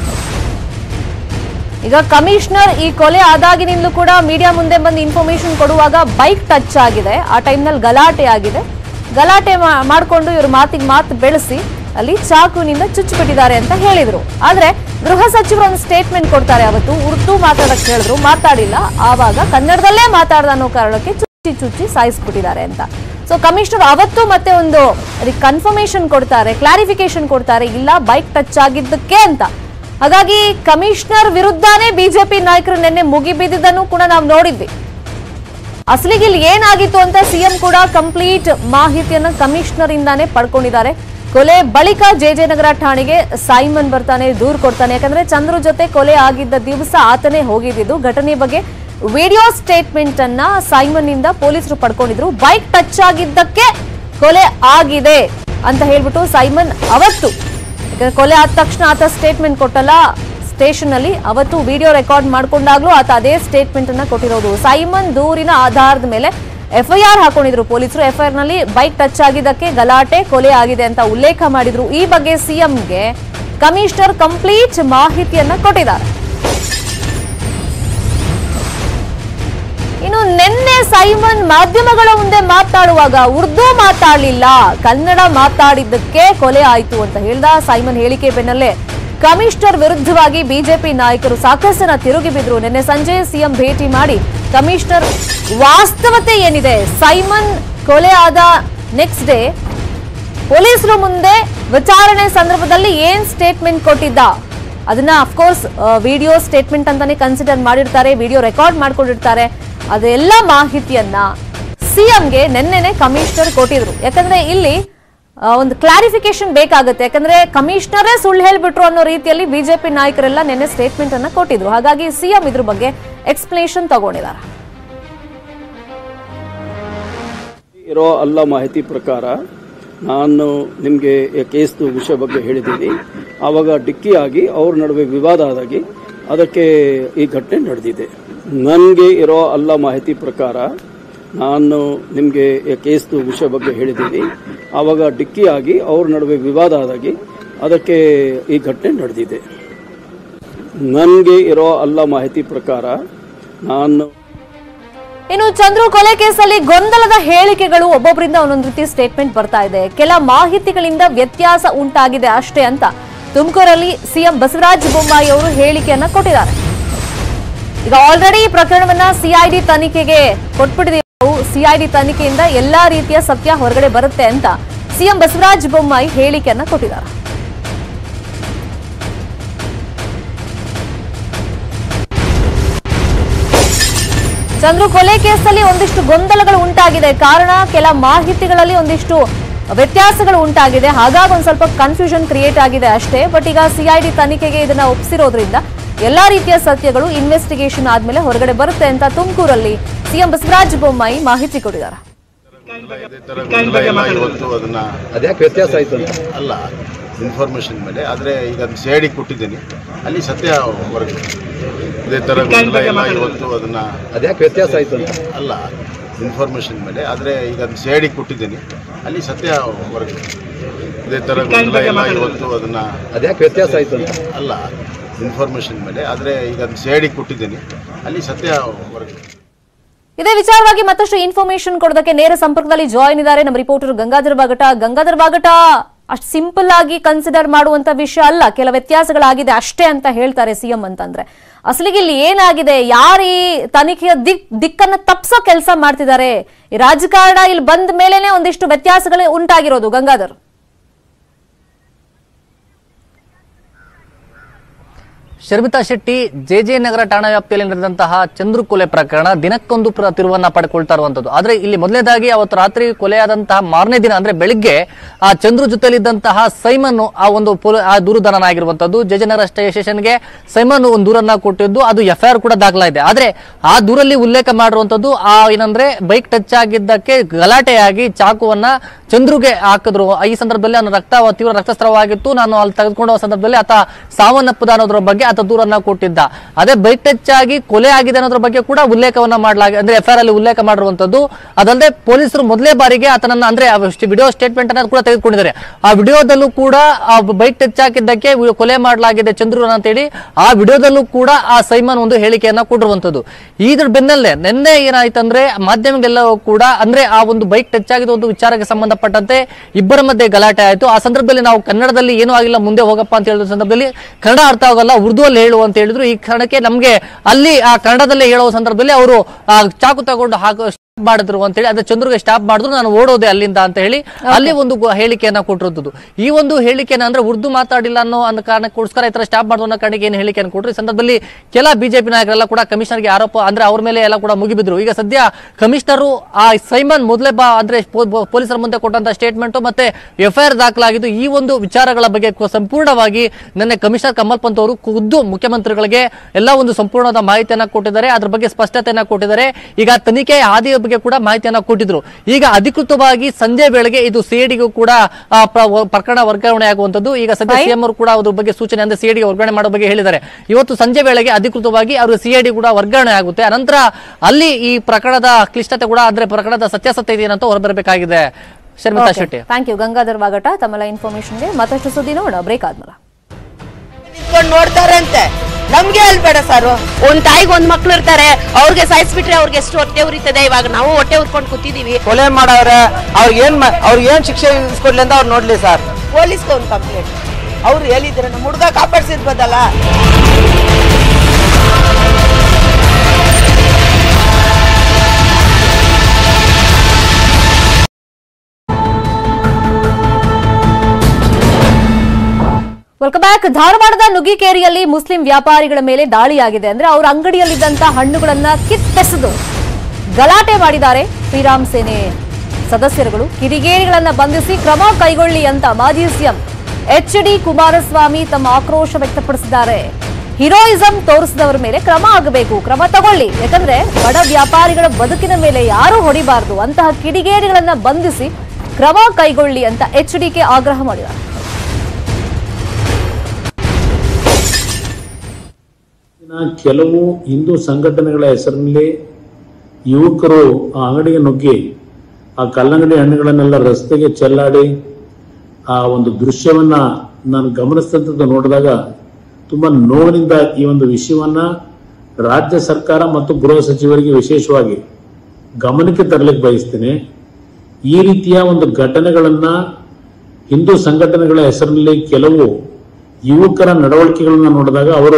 ಈಗ ಕಮಿಷನರ್ ಈ ಕೊಲೆ ಆದಾಗಿನಿಂದಲೂ ಕೂಡ ಮೀಡಿಯಾ ಮುಂದೆ ಬಂದು ಇನ್ಫಾರ್ಮೇಶನ್ ಕೊಡುವಾಗ ಬೈಕ್ ಟಚ್ ಆಗಿದೆ, ಆ ಟೈಮ್ನಲ್ಲಿ ಗಲಾಟೆ ಆಗಿದೆ. ಗಲಾಟೆ ಮಾಡಿಕೊಂಡು ಇವರು ಮಾತಿಗೆ ಮಾತು ಬೆಳೆಸಿ ಅಲ್ಲಿ ಚಾಕುವಿನಿಂದ ಚುಚ್ಚಿಬಿಟ್ಟಿದ್ದಾರೆ ಅಂತ ಹೇಳಿದ್ರು. ಆದ್ರೆ ಗೃಹ ಸಚಿವರು ಒಂದು ಸ್ಟೇಟ್ಮೆಂಟ್ ಕೊಡ್ತಾರೆ, ಅವತ್ತು ಉರ್ದು ಮಾತಾಡಕ್ ಹೇಳಿದ್ರು, ಮಾತಾಡಿಲ್ಲ. ಆವಾಗ ಕನ್ನಡದಲ್ಲೇ ಮಾತಾಡ್ದ ಅನ್ನೋ ಕಾರಣಕ್ಕೆ ಚುಚ್ಚಿ ಚುಚ್ಚಿ ಸಾಯಿಸ್ಬಿಟ್ಟಿದ್ದಾರೆ ಅಂತ. ಸೊ ಕಮಿಷನರ್ ಅವತ್ತು ಮತ್ತೆ ಒಂದು ಕನ್ಫರ್ಮೇಶನ್ ಕೊಡ್ತಾರೆ, ಕ್ಲಾರಿಫಿಕೇಶನ್ ಕೊಡ್ತಾರೆ, ಇಲ್ಲ ಬೈಕ್ ಟಚ್ ಆಗಿದ್ದಕ್ಕೆ ಅಂತ. ಹಾಗಾಗಿ ಕಮಿಷನರ್ ವಿರುದ್ಧನೇ ಬಿಜೆಪಿ ನಾಯಕರು ನಿನ್ನೆ ಮುಗಿಬಿದ್ದನ್ನು ಕೂಡ ನಾವು ನೋಡಿದ್ವಿ. ಅಸಲಿಗೆ ಇಲ್ಲಿ ಏನಾಗಿತ್ತು ಅಂತ ಸಿಎಂ ಕೂಡ ಕಂಪ್ಲೀಟ್ ಮಾಹಿತಿಯನ್ನ ಕಮಿಷನರ್ ಇಂದಾನೇ ಪಡ್ಕೊಂಡಿದ್ದಾರೆ. ಕೊಲೆ ಬಳಿಕ ಜೆಜೆನಗರ ಠಾಣೆಗೆ ಸೈಮನ್ ಬರ್ತಾನೆ, ದೂರು ಕೊಡ್ತಾನೆ. ಯಾಕಂದ್ರೆ ಚಂದ್ರು ಜೊತೆ ಕೊಲೆ ಆಗಿದ್ದ ದಿವಸ ಆತನೇ ಹೋಗಿದ್ದು. ಘಟನೆ ಬಗ್ಗೆ ವಿಡಿಯೋ ಸ್ಟೇಟ್ಮೆಂಟ್ ಅನ್ನ ಸೈಮನ್ ಇಂದ ಪೊಲೀಸರು ಪಡ್ಕೊಂಡಿದ್ರು. ಬೈಕ್ ಟಚ್ ಆಗಿದ್ದಕ್ಕೆ ಕೊಲೆ ಆಗಿದೆ ಅಂತ ಹೇಳ್ಬಿಟ್ಟು ಸೈಮನ್ ಅವತ್ತು, ಯಾಕಂದ್ರೆ ಕೊಲೆ ಆದ ತಕ್ಷಣ ಆತ ಸ್ಟೇಟ್ಮೆಂಟ್ ಕೊಟ್ಟಲ್ಲ ಸ್ಟೇಷನ್ ಅಲ್ಲಿ, ಅವತ್ತು ವಿಡಿಯೋ ರೆಕಾರ್ಡ್ ಮಾಡ್ಕೊಂಡಾಗ್ಲೂ ಆತ ಅದೇ ಸ್ಟೇಟ್ಮೆಂಟ್ ಅನ್ನ ಕೊಟ್ಟಿರೋದು. ಸೈಮನ್ ದೂರಿನ ಆಧಾರದ ಮೇಲೆ ಎಫ್ಐಆರ್ ಹಾಕೊಂಡಿದ್ರು ಪೊಲೀಸರು. ಎಫ್ಐಆರ್ ನಲ್ಲಿ ಬೈಕ್ ಟಚ್ ಆಗಿದ್ದಕ್ಕೆ ಗಲಾಟೆ, ಕೊಲೆ ಆಗಿದೆ ಅಂತ ಉಲ್ಲೇಖ ಮಾಡಿದ್ರು. ಈ ಬಗ್ಗೆ ಸಿಎಂಗೆ ಕಮಿಷನರ್ ಕಂಪ್ಲೀಟ್ ಮಾಹಿತಿಯನ್ನ ಕೊಟ್ಟಿದ್ದಾರೆ. ಇನ್ನು ನಿನ್ನೆ ಸೈಮನ್ ಮಾಧ್ಯಮಗಳ ಮುಂದೆ ಮಾತಾಡುವಾಗ ಉರ್ದು ಮಾತಾಡಲಿಲ್ಲ, ಕನ್ನಡ ಮಾತಾಡಿದ್ದಕ್ಕೆ ಕೊಲೆ ಆಯಿತು ಅಂತ ಹೇಳ್ದ. ಸೈಮನ್ ಹೇಳಿಕೆ ಬೆನ್ನಲ್ಲೇ ಕಮಿಷನರ್ ವಿರುದ್ಧವಾಗಿ ಬಿಜೆಪಿ ನಾಯಕರು ಸಾಕಷ್ಟು ತಿರುಗಿ ಬಿದ್ರು. ನಿನ್ನೆ ಸಂಜೆ ಸಿಎಂ ಭೇಟಿ ಮಾಡಿ ಕಮಿಷನರ್ ವಾಸ್ತವತೆ ಏನಿದೆ, ಸೈಮನ್ ಕೊಲೆ ಆದ ನೆಕ್ಸ್ಟ್ ಡೇ ಪೊಲೀಸರು ಮುಂದೆ ವಿಚಾರಣೆ ಸಂದರ್ಭದಲ್ಲಿ ಏನ್ ಸ್ಟೇಟ್ಮೆಂಟ್ ಕೊಟ್ಟಿದ್ದ ಅದನ್ನ ಅಫ್ಕೋರ್ಸ್ ವಿಡಿಯೋ ಸ್ಟೇಟ್ಮೆಂಟ್ ಅಂತಾನೆ ಕನ್ಸಿಡರ್ ಮಾಡಿರ್ತಾರೆ, ವಿಡಿಯೋ ರೆಕಾರ್ಡ್ ಮಾಡ್ಕೊಂಡಿರ್ತಾರೆ. ಅದೆಲ್ಲ ಮಾಹಿತಿಯನ್ನ ಸಿಎಂಗೆ ನಿನ್ನೆನೆ ಕಮಿಷನರ್ ಕೊಟ್ಟಿದ್ರು. ಯಾಕಂದ್ರೆ ಇಲ್ಲಿ ಒಂದು ಕ್ಲಾರಿಫಿಕೇಶನ್ ಬೇಕಾಗುತ್ತೆ. ಯಾಕಂದ್ರೆ ಕಮಿಷನರೇ ಸುಳ್ಳು ಹೇಳ್ಬಿಟ್ರು ಅನ್ನೋ ರೀತಿಯಲ್ಲಿ ಬಿಜೆಪಿ ನಾಯಕರೆಲ್ಲ ನಿನ್ನೆ ಸ್ಟೇಟ್ಮೆಂಟ್ ಅನ್ನ ಕೊಟ್ಟಿದ್ರು. ಹಾಗಾಗಿ ಸಿಎಂ ಇದ್ರ ಬಗ್ಗೆ ಎಕ್ಸ್ಪ್ಲನೇಷನ್ ತಗೊಂಡಿದ್ದಾರೆ. ಇರೋ ಎಲ್ಲ ಮಾಹಿತಿ ಪ್ರಕಾರ ನಾನು ನಿಮಗೆ ಕೇಸ್ ವಿಷಯ ಬಗ್ಗೆ ಹೇಳಿದ್ದೀನಿ. ಆವಾಗ ಡಿಕ್ಕಿಯಾಗಿ ಅವ್ರ ನಡುವೆ ವಿವಾದ ಆದಾಗಿ ಅದಕ್ಕೆ ಈ ಘಟನೆ ನಡೆದಿದೆ. ನನಗೆ ಇರೋ ಎಲ್ಲ ಮಾಹಿತಿ ಪ್ರಕಾರ ನಾನು ನಿಮಗೆ ಕೇಸ್ ವಿಷಯ ಬಗ್ಗೆ ಹೇಳಿದ್ದೀನಿ. ಆವಾಗ ಡಿಕ್ಕಿಯಾಗಿ ಅವ್ರ ನಡುವೆ ವಿವಾದ ಆದಾಗಿ ಅದಕ್ಕೆ ಈ ಘಟನೆ ನಡೆದಿದೆ. ನನಗೆ ಇರೋ ಎಲ್ಲ ಮಾಹಿತಿ ಪ್ರಕಾರ ನಾನು ಇನ್ನು ಚಂದ್ರು ಕೊಲೆ ಕೇಸಲ್ಲಿ ಗೊಂದಲದ ಹೇಳಿಕೆಗಳು ಒಬ್ಬೊಬ್ಬರಿಂದ ಒಂದೊಂದು ರೀತಿ ಸ್ಟೇಟ್ಮೆಂಟ್ ಬರ್ತಾ ಇದೆ. ಕೆಲ ಮಾಹಿತಿಗಳಿಂದ ವ್ಯತ್ಯಾಸ ಉಂಟಾಗಿದೆ ಅಷ್ಟೇ ಅಂತ ತುಮಕೂರಲ್ಲಿ ಸಿಎಂ ಬಸವರಾಜ ಬೊಮ್ಮಾಯಿ ಅವರು ಹೇಳಿಕೆಯನ್ನ ಕೊಟ್ಟಿದ್ದಾರೆ. ಈಗ ಆಲ್ರೆಡಿ ಈ ಪ್ರಕರಣವನ್ನ ಸಿಐಡಿ ತನಿಖೆಗೆ ಕೊಟ್ಬಿಟ್ಟಿದೆ. ಸಿಐಡಿ ತನಿಖೆಯಿಂದ ಎಲ್ಲಾ ರೀತಿಯ ಸತ್ಯ ಹೊರಗಡೆ ಬರುತ್ತೆ ಅಂತ ಸಿಎಂ ಬಸವರಾಜ ಬೊಮ್ಮಾಯಿ ಹೇಳಿಕೆಯನ್ನ ಕೊಟ್ಟಿದ್ದಾರೆ. ಚಂದ್ರು ಕೊಲೆ ಕೇಸಲ್ಲಿ ಒಂದಿಷ್ಟು ಗೊಂದಲಗಳು ಉಂಟಾಗಿದೆ. ಕಾರಣ ಕೆಲ ಮಾಹಿತಿಗಳಲ್ಲಿ ಒಂದಿಷ್ಟು ವ್ಯತ್ಯಾಸಗಳು ಉಂಟಾಗಿದೆ. ಹಾಗಾಗಿ ಒಂದ್ ಸ್ವಲ್ಪ ಕನ್ಫ್ಯೂಷನ್ ಕ್ರಿಯೇಟ್ ಆಗಿದೆ ಅಷ್ಟೇ. ಬಟ್ ಈಗ ಸಿಐಡಿ ತನಿಖೆಗೆ ಇದನ್ನ ಒಪ್ಪಿಸಿರೋದ್ರಿಂದ ಎಲ್ಲಾ ರೀತಿಯ ಸತ್ಯಗಳು ಇನ್ವೆಸ್ಟಿಗೇಷನ್ ಆದ್ಮೇಲೆ ಹೊರಗಡೆ ಬರುತ್ತೆ ಅಂತ ತುಮಕೂರಲ್ಲಿ ಸಿಎಂ ಬಸವರಾಜ ಬೊಮ್ಮಾಯಿ ಮಾಹಿತಿ ಕೊಟ್ಟಿದ್ದಾರೆ. ಅದ್ಯಾಕೆ ವ್ಯತ್ಯಾಸ ಆಯ್ತು ಅಲ್ಲ ಇನ್ಫಾರ್ಮೇಶನ್ ಮೇಲೆ, ಆದರೆ ಈಗ ಸಿಐಡಿ ಕೊಟ್ಟಿದ್ದೀನಿ, ಅಲ್ಲಿ ಸತ್ಯ ಹೊರಗೆ ಇದೇ ಥರ ಇವತ್ತು ಅದನ್ನ ಅದ್ಯಾಕೆ ವ್ಯತ್ಯಾಸ ಆಯ್ತು ಅಲ್ಲ ಇನ್ಫಾರ್ಮೇಶನ್ ಮೇಲೆ, ಆದರೆ ಈಗ ಸಿಐಡಿ ಕೊಟ್ಟಿದ್ದೀನಿ, ಅಲ್ಲಿ ಸತ್ಯ ಹೊರಗೆ ಇದೇ ಥರ ಇವತ್ತು ಅದನ್ನ ಅದ್ಯಾಕೆ ವ್ಯತ್ಯಾಸ ಆಯ್ತು ಅಲ್ಲ ಇನ್ಫಾರ್ಮೇಶನ್ ಮೇಲೆ, ಆದರೆ ಈಗ ಸಿಐಡಿ ಕೊಟ್ಟಿದ್ದೀನಿ, ಅಲ್ಲಿ ಸತ್ಯ ಹೊರಗೆ. ಇದೇ ವಿಚಾರವಾಗಿ ಮತ್ತಷ್ಟು ಇನ್ಫಾರ್ಮೇಶನ್ ಕೊಡೋದಕ್ಕೆ ನೇರ ಸಂಪರ್ಕದಲ್ಲಿ ಜಾಯಿನ್ ಇದ್ದಾರೆ ನಮ್ಮ ರಿಪೋರ್ಟರ್ ಗಂಗಾಧರ್ ಬಾಗಟ. ಗಂಗಾಧರ್ ಬಾಗಟ, ಅಷ್ಟು ಸಿಂಪಲ್ ಆಗಿ ಕನ್ಸಿಡರ್ ಮಾಡುವಂತ ವಿಷಯ ಅಲ್ಲ, ಕೆಲ ವ್ಯತ್ಯಾಸಗಳಾಗಿದೆ ಅಷ್ಟೇ ಅಂತ ಹೇಳ್ತಾರೆ ಸಿಎಂ ಅಂತಂದ್ರೆ. ಅಸಲಿಗೆ ಇಲ್ಲಿ ಏನಾಗಿದೆ, ಯಾರು ಈ ತನಿಖೆಯ ದಿಕ್ ದಿಕ್ಕನ್ನ ತಪ್ಪಿಸೋ ಕೆಲಸ ಮಾಡ್ತಿದ್ದಾರೆ? ಈ ರಾಜಕಾರಣ ಇಲ್ಲಿ ಬಂದ ಮೇಲೆನೆ ಒಂದಿಷ್ಟು ವ್ಯತ್ಯಾಸಗಳು ಉಂಟಾಗಿರೋದು. ಗಂಗಾಧರ್, ಶರ್ಮಿತಾ ಶೆಟ್ಟಿ, ಜೆಜೆ ನಗರ ಠಾಣಾ ವ್ಯಾಪ್ತಿಯಲ್ಲಿ ನಡೆದಂತಹ ಚಂದ್ರು ಕೊಲೆ ಪ್ರಕರಣ ದಿನಕ್ಕೊಂದು ತಿರುವನ್ನ ಪಡ್ಕೊಳ್ತಾ ಇರುವಂತದ್ದು. ಆದ್ರೆ ಇಲ್ಲಿ ಮೊದಲನೇದಾಗಿ ಅವತ್ತು ರಾತ್ರಿ ಕೊಲೆಯಾದಂತಹ ಮಾರನೇ ದಿನ ಅಂದ್ರೆ ಬೆಳಿಗ್ಗೆ ಆ ಚಂದ್ರು ಜೊತೆಲಿದ್ದಂತಹ ಸೈಮನ್ ಆ ಒಂದು ಆ ದೂರುದಾರನಾಗಿರುವಂತದ್ದು. ಜೆಜೆ ನಗರ ಸ್ಟೇಷನ್ಗೆ ಸೈಮನ್ ಒಂದು ದೂರನ್ನ ಕೊಟ್ಟಿದ್ದು, ಅದು ಎಫ್ಐಆರ್ ಕೂಡ ದಾಖಲಾಗಿದೆ. ಆದ್ರೆ ಆ ದೂರಲ್ಲಿ ಉಲ್ಲೇಖ ಮಾಡಿರುವಂತದ್ದು ಆ ಏನಂದ್ರೆ ಬೈಕ್ ಟಚ್ ಆಗಿದ್ದಕ್ಕೆ ಗಲಾಟೆಯಾಗಿ ಚಾಕುವನ್ನ ಚಂದ್ರುಗೆ ಹಾಕಿದ್ರು. ಈ ಸಂದರ್ಭದಲ್ಲಿ ಅವನ ರಕ್ತ ತೀವ್ರ ರಕ್ತಸ್ರಾವವಾಗಿತ್ತು, ನಾನು ಅಲ್ಲಿ ತೆಗೆದುಕೊಂಡ ಸಂದರ್ಭದಲ್ಲಿ ಆತ ಸಾವನ್ನಪ್ಪದ ಅನ್ನೋದ್ರ ಬಗ್ಗೆ ಆತ ದೂರನ್ನ ಕೊಟ್ಟಿದ್ದ. ಅದೇ ಬೈಕ್ ಟಚ್ ಆಗಿ ಕೊಲೆ ಆಗಿದೆ ಅನ್ನೋದ್ರ ಬಗ್ಗೆ ಕೂಡ ಉಲ್ಲೇಖವನ್ನ ಮಾಡಲಾಗಿದೆ, ಅಂದ್ರೆ ಎಫ್ಐಆರ್ ಅಲ್ಲಿ ಉಲ್ಲೇಖ ಮಾಡಿರುವಂತದ್ದು. ಅದಲ್ಲದೆ ಪೊಲೀಸರು ಮೊದಲೇ ಬಾರಿಗೆ ಆತನನ್ನ ಅಂದ್ರೆ ವಿಡಿಯೋ ಸ್ಟೇಟ್ಮೆಂಟ್ ಅನ್ನ ಕೂಡ ತೆಗೆದುಕೊಂಡಿದ್ದಾರೆ. ಆ ವಿಡಿಯೋದಲ್ಲೂ ಕೂಡ ಆ ಬೈಕ್ ಟಚ್ ಹಾಕಿದ್ದಕ್ಕೆ ಕೊಲೆ ಮಾಡಲಾಗಿದೆ ಚಂದ್ರು ಅಂತ ಹೇಳಿ ಆ ವಿಡಿಯೋದಲ್ಲೂ ಕೂಡ ಆ ಸೈಮನ್ ಒಂದು ಹೇಳಿಕೆಯನ್ನ ಕೊಟ್ಟಿರುವಂತದ್ದು. ಇದ್ರ ಬೆನ್ನಲ್ಲೇ ನಿನ್ನೆ ಏನಾಯ್ತಂದ್ರೆ ಮಾಧ್ಯಮಗಳೆಲ್ಲವೂ ಕೂಡ ಅಂದ್ರೆ ಆ ಒಂದು ಬೈಕ್ ಟಚ್ ಆಗಿದ ಒಂದು ವಿಚಾರಕ್ಕೆ ಸಂಬಂಧಪಟ್ಟಂತೆ ಇಬ್ಬರ ಮಧ್ಯೆ ಗಲಾಟೆ ಆಯ್ತು. ಆ ಸಂದರ್ಭದಲ್ಲಿ ನಾವು ಕನ್ನಡದಲ್ಲಿ ಏನೂ ಆಗಿಲ್ಲ ಮುಂದೆ ಹೋಗಪ್ಪ ಅಂತ ಹೇಳಿದ ಸಂದರ್ಭದಲ್ಲಿ ಕನ್ನಡ ಅರ್ಥ ಆಗಲ್ಲ, ಉರ್ದು ಅಲ್ಲಿ ಹೇಳು ಅಂತ ಹೇಳಿದ್ರು. ಈ ಕಾರಣಕ್ಕೆ ನಮ್ಗೆ ಅಲ್ಲಿ ಆ ಕನ್ನಡದಲ್ಲೇ ಹೇಳುವ ಸಂದರ್ಭದಲ್ಲಿ ಅವರು ಚಾಕು ತಗೊಂಡು ಹಾಕೋ ಮಾಡಿದ್ರು ಅಂತ ಹೇಳಿ, ಅದೇ ಚಂದ್ರುಗೆ ಸ್ಟಾಪ್ ಮಾಡಿದ್ರು, ನಾನು ಓಡೋದೆ ಅಲ್ಲಿಂದ ಅಂತ ಹೇಳಿ ಅಲ್ಲಿ ಒಂದು ಹೇಳಿಕೆಯನ್ನ ಕೊಟ್ಟಿರೋದು. ಈ ಒಂದು ಹೇಳಿಕೆನ ಅಂದ್ರೆ ಉರ್ದು ಮಾತಾಡಿಲ್ಲ ಅನ್ನೋ ಅನ್ನೋ ಕಾರಣಕ್ಕೋಸ್ಕರ ಈ ತರ ಸ್ಟಾಪ್ ಮಾಡಿದ್ರು ಅನ್ನೋ ಕಾರಣಕ್ಕೆ ಏನು ಹೇಳಿಕೆಯನ್ನು ಕೊಟ್ಟರು. ಈ ಸಂದರ್ಭದಲ್ಲಿ ಕೆಲ ಬಿಜೆಪಿ ನಾಯಕರೆಲ್ಲ ಕೂಡ ಕಮಿಷನರ್ಗೆ ಆರೋಪ ಅಂದ್ರೆ ಅವ್ರ ಮೇಲೆ ಎಲ್ಲ ಕೂಡ ಮುಗಿಬಿದ್ರು. ಈಗ ಸದ್ಯ ಕಮಿಷನರು ಆ ಸೈಮನ್ ಮೊದಲೇ ಬಾ ಅಂದ್ರೆ ಪೊಲೀಸರ ಮುಂದೆ ಕೊಟ್ಟಂತ ಸ್ಟೇಟ್ಮೆಂಟ್ ಮತ್ತೆ ಎಫ್ಐಆರ್ ದಾಖಲಾಗಿದ್ದು ಈ ಒಂದು ವಿಚಾರಗಳ ಬಗ್ಗೆ ಸಂಪೂರ್ಣವಾಗಿ ನಿನ್ನೆ ಕಮಿಷನರ್ ಕಮಲ್ ಪಂತ್ ಅವರು ಖುದ್ದು ಮುಖ್ಯಮಂತ್ರಿಗಳಿಗೆ ಎಲ್ಲ ಒಂದು ಸಂಪೂರ್ಣವಾದ ಮಾಹಿತಿಯನ್ನ ಕೊಟ್ಟಿದ್ದಾರೆ, ಅದ್ರ ಬಗ್ಗೆ ಸ್ಪಷ್ಟತೆಯನ್ನ ಕೊಟ್ಟಿದ್ದಾರೆ. ಈಗ ತನಿಖೆ ಹಾದಿಯ ಬಗ್ಗೆ ಕೂಡ ಮಾಹಿತಿಯನ್ನ ಕೊಟ್ಟಿದ್ರು. ಈಗ ಅಧಿಕೃತವಾಗಿ ಸಂಜೆ ವೇಳೆಗೆ ಇದು ಸಿಐಡಿಗೂ ಕೂಡ ಪ್ರಕರಣ ವರ್ಗಾವಣೆ ಆಗುವಂತದ್ದು. ಈಗ ಸದ್ಯ ಸಿಎಂ ಅವರು ಕೂಡ ಅದ್ರ ಬಗ್ಗೆ ಸೂಚನೆ ಅಂದ್ರೆ ಸಿಐಡಿಗೆ ವರ್ಗಾವಣೆ ಮಾಡೋ ಬಗ್ಗೆ ಹೇಳಿದ್ದಾರೆ. ಇವತ್ತು ಸಂಜೆ ವೇಳೆಗೆ ಅಧಿಕೃತವಾಗಿ ಅವರು ಸಿಐಡಿ ಕೂಡ ವರ್ಗಾವಣೆ ಆಗುತ್ತೆ. ಅನಂತರ ಅಲ್ಲಿ ಈ ಪ್ರಕರಣದ ಕ್ಲಿಷ್ಟತೆ ಕೂಡ ಅಂದ್ರೆ ಪ್ರಕರಣದ ಸತ್ಯಾಸತ್ಯತೆ ಏನಂತ ಹೊರಬರಬೇಕಾಗಿದೆ. Sharmitha Shetty, thank you. ಗಂಗಾಧರ್ ವಾಗಟ ತಮ್ಮೆಲ್ಲ ಇನ್ಫಾರ್ಮೇಶನ್ಗೆ. ಮತ್ತಷ್ಟು ಸುದ್ದಿ ನೋಡೋಣ ಬ್ರೇಕ್ ಆದ್ಮೇಲೆ. ನೋಡ್ತಾರಂತೆ ನಮ್ಗೆ ಹೇಳ್ಬೇಡ ಸರ್. ಒಂದ್ ತಾಯಿಗೆ ಒಂದ್ ಮಕ್ಳು ಇರ್ತಾರೆ, ಅವ್ರಿಗೆ ಸಾಯಿಸ್ಬಿಟ್ರೆ ಅವ್ರಿಗೆ ಎಷ್ಟು ಹೊಟ್ಟೆ ಉರಿತದೆ. ಇವಾಗ ನಾವು ಹೊಟ್ಟೆ ಉರ್ಕೊಂಡು ಕೂತಿದೀವಿ. ಕೊಲೆ ಮಾಡವ್ರೆ, ಅವ್ರಿಗೆ ಏನ್ ಅವ್ರಿಗೆ ಏನ್ ಶಿಕ್ಷೆ ಇಸ್ಕೊಡ್ಲಿ ಅಂತ ಅವ್ರು ನೋಡ್ಲಿ ಸರ್. ಪೊಲೀಸ್ಗೆ ಒಂದು ಕಂಪ್ಲೇಂಟ್ ಅವ್ರು ಹೇಳಿದ್ರೆ ನಮ್ಮ ಹುಡುಗ ಕಾಪಾಡ್ಸಿರ್ಬೋದಲ್ಲ. Welcome back. ಧಾರವಾಡದ ನುಗ್ಗಿಕೇರಿಯಲ್ಲಿ ಮುಸ್ಲಿಂ ವ್ಯಾಪಾರಿಗಳ ಮೇಲೆ ದಾಳಿಯಾಗಿದೆ. ಅಂದ್ರೆ ಅವರ ಅಂಗಡಿಯಲ್ಲಿದ್ದಂತಹ ಹಣ್ಣುಗಳನ್ನ ಕಿತ್ತೆಸೆದು ಗಲಾಟೆ ಮಾಡಿದ್ದಾರೆ ಶ್ರೀರಾಮ್ ಸೇನೆ ಸದಸ್ಯರುಗಳು. ಕಿಡಿಗೇಡಿಗಳನ್ನ ಬಂಧಿಸಿ ಕ್ರಮ ಕೈಗೊಳ್ಳಿ ಅಂತ ಮಾಜಿ ಸಿಎಂ ಎಚ್ ಡಿ ಕುಮಾರಸ್ವಾಮಿ ತಮ್ಮ ಆಕ್ರೋಶ ವ್ಯಕ್ತಪಡಿಸಿದ್ದಾರೆ. ಹೀರೋಯಿಸಂ ತೋರಿಸಿದವರ ಮೇಲೆ ಕ್ರಮ ಆಗಬೇಕು, ಕ್ರಮ ತಗೊಳ್ಳಿ. ಯಾಕಂದ್ರೆ ಬಡ ವ್ಯಾಪಾರಿಗಳ ಬದುಕಿನ ಮೇಲೆ ಯಾರೂ ಹೊಡಿಬಾರದು, ಅಂತಹ ಕಿಡಿಗೇಡಿಗಳನ್ನ ಬಂಧಿಸಿ ಕ್ರಮ ಕೈಗೊಳ್ಳಿ ಅಂತ ಎಚ್ ಡಿಕೆ ಆಗ್ರಹ ಮಾಡಿದ್ದಾರೆ. ಕೆಲವು ಹಿಂದೂ ಸಂಘಟನೆಗಳ ಹೆಸರಿನಲ್ಲಿ ಯುವಕರು ಆ ಅಂಗಡಿಗೆ ನುಗ್ಗಿ ಆ ಕಲ್ಲಂಗಡಿ ಹಣ್ಣುಗಳನ್ನೆಲ್ಲ ರಸ್ತೆಗೆ ಚೆಲ್ಲಾಡಿ ಆ ಒಂದು ದೃಶ್ಯವನ್ನ ನಾನು ಗಮನಿಸಿದಂಥದ್ದು ನೋಡಿದಾಗ ತುಂಬಾ ನೋವಿನಿಂದ ಈ ಒಂದು ವಿಷಯವನ್ನ ರಾಜ್ಯ ಸರ್ಕಾರ ಮತ್ತು ಗೃಹ ಸಚಿವರಿಗೆ ವಿಶೇಷವಾಗಿ ಗಮನಕ್ಕೆ ತರಲಿಕ್ಕೆ ಬಯಸ್ತೇನೆ. ಈ ರೀತಿಯ ಒಂದು ಘಟನೆಗಳನ್ನ ಹಿಂದೂ ಸಂಘಟನೆಗಳ ಹೆಸರಿನಲ್ಲಿ ಕೆಲವು ಯುವಕರ ನಡವಳಿಕೆಗಳನ್ನ ನೋಡಿದಾಗ ಅವರು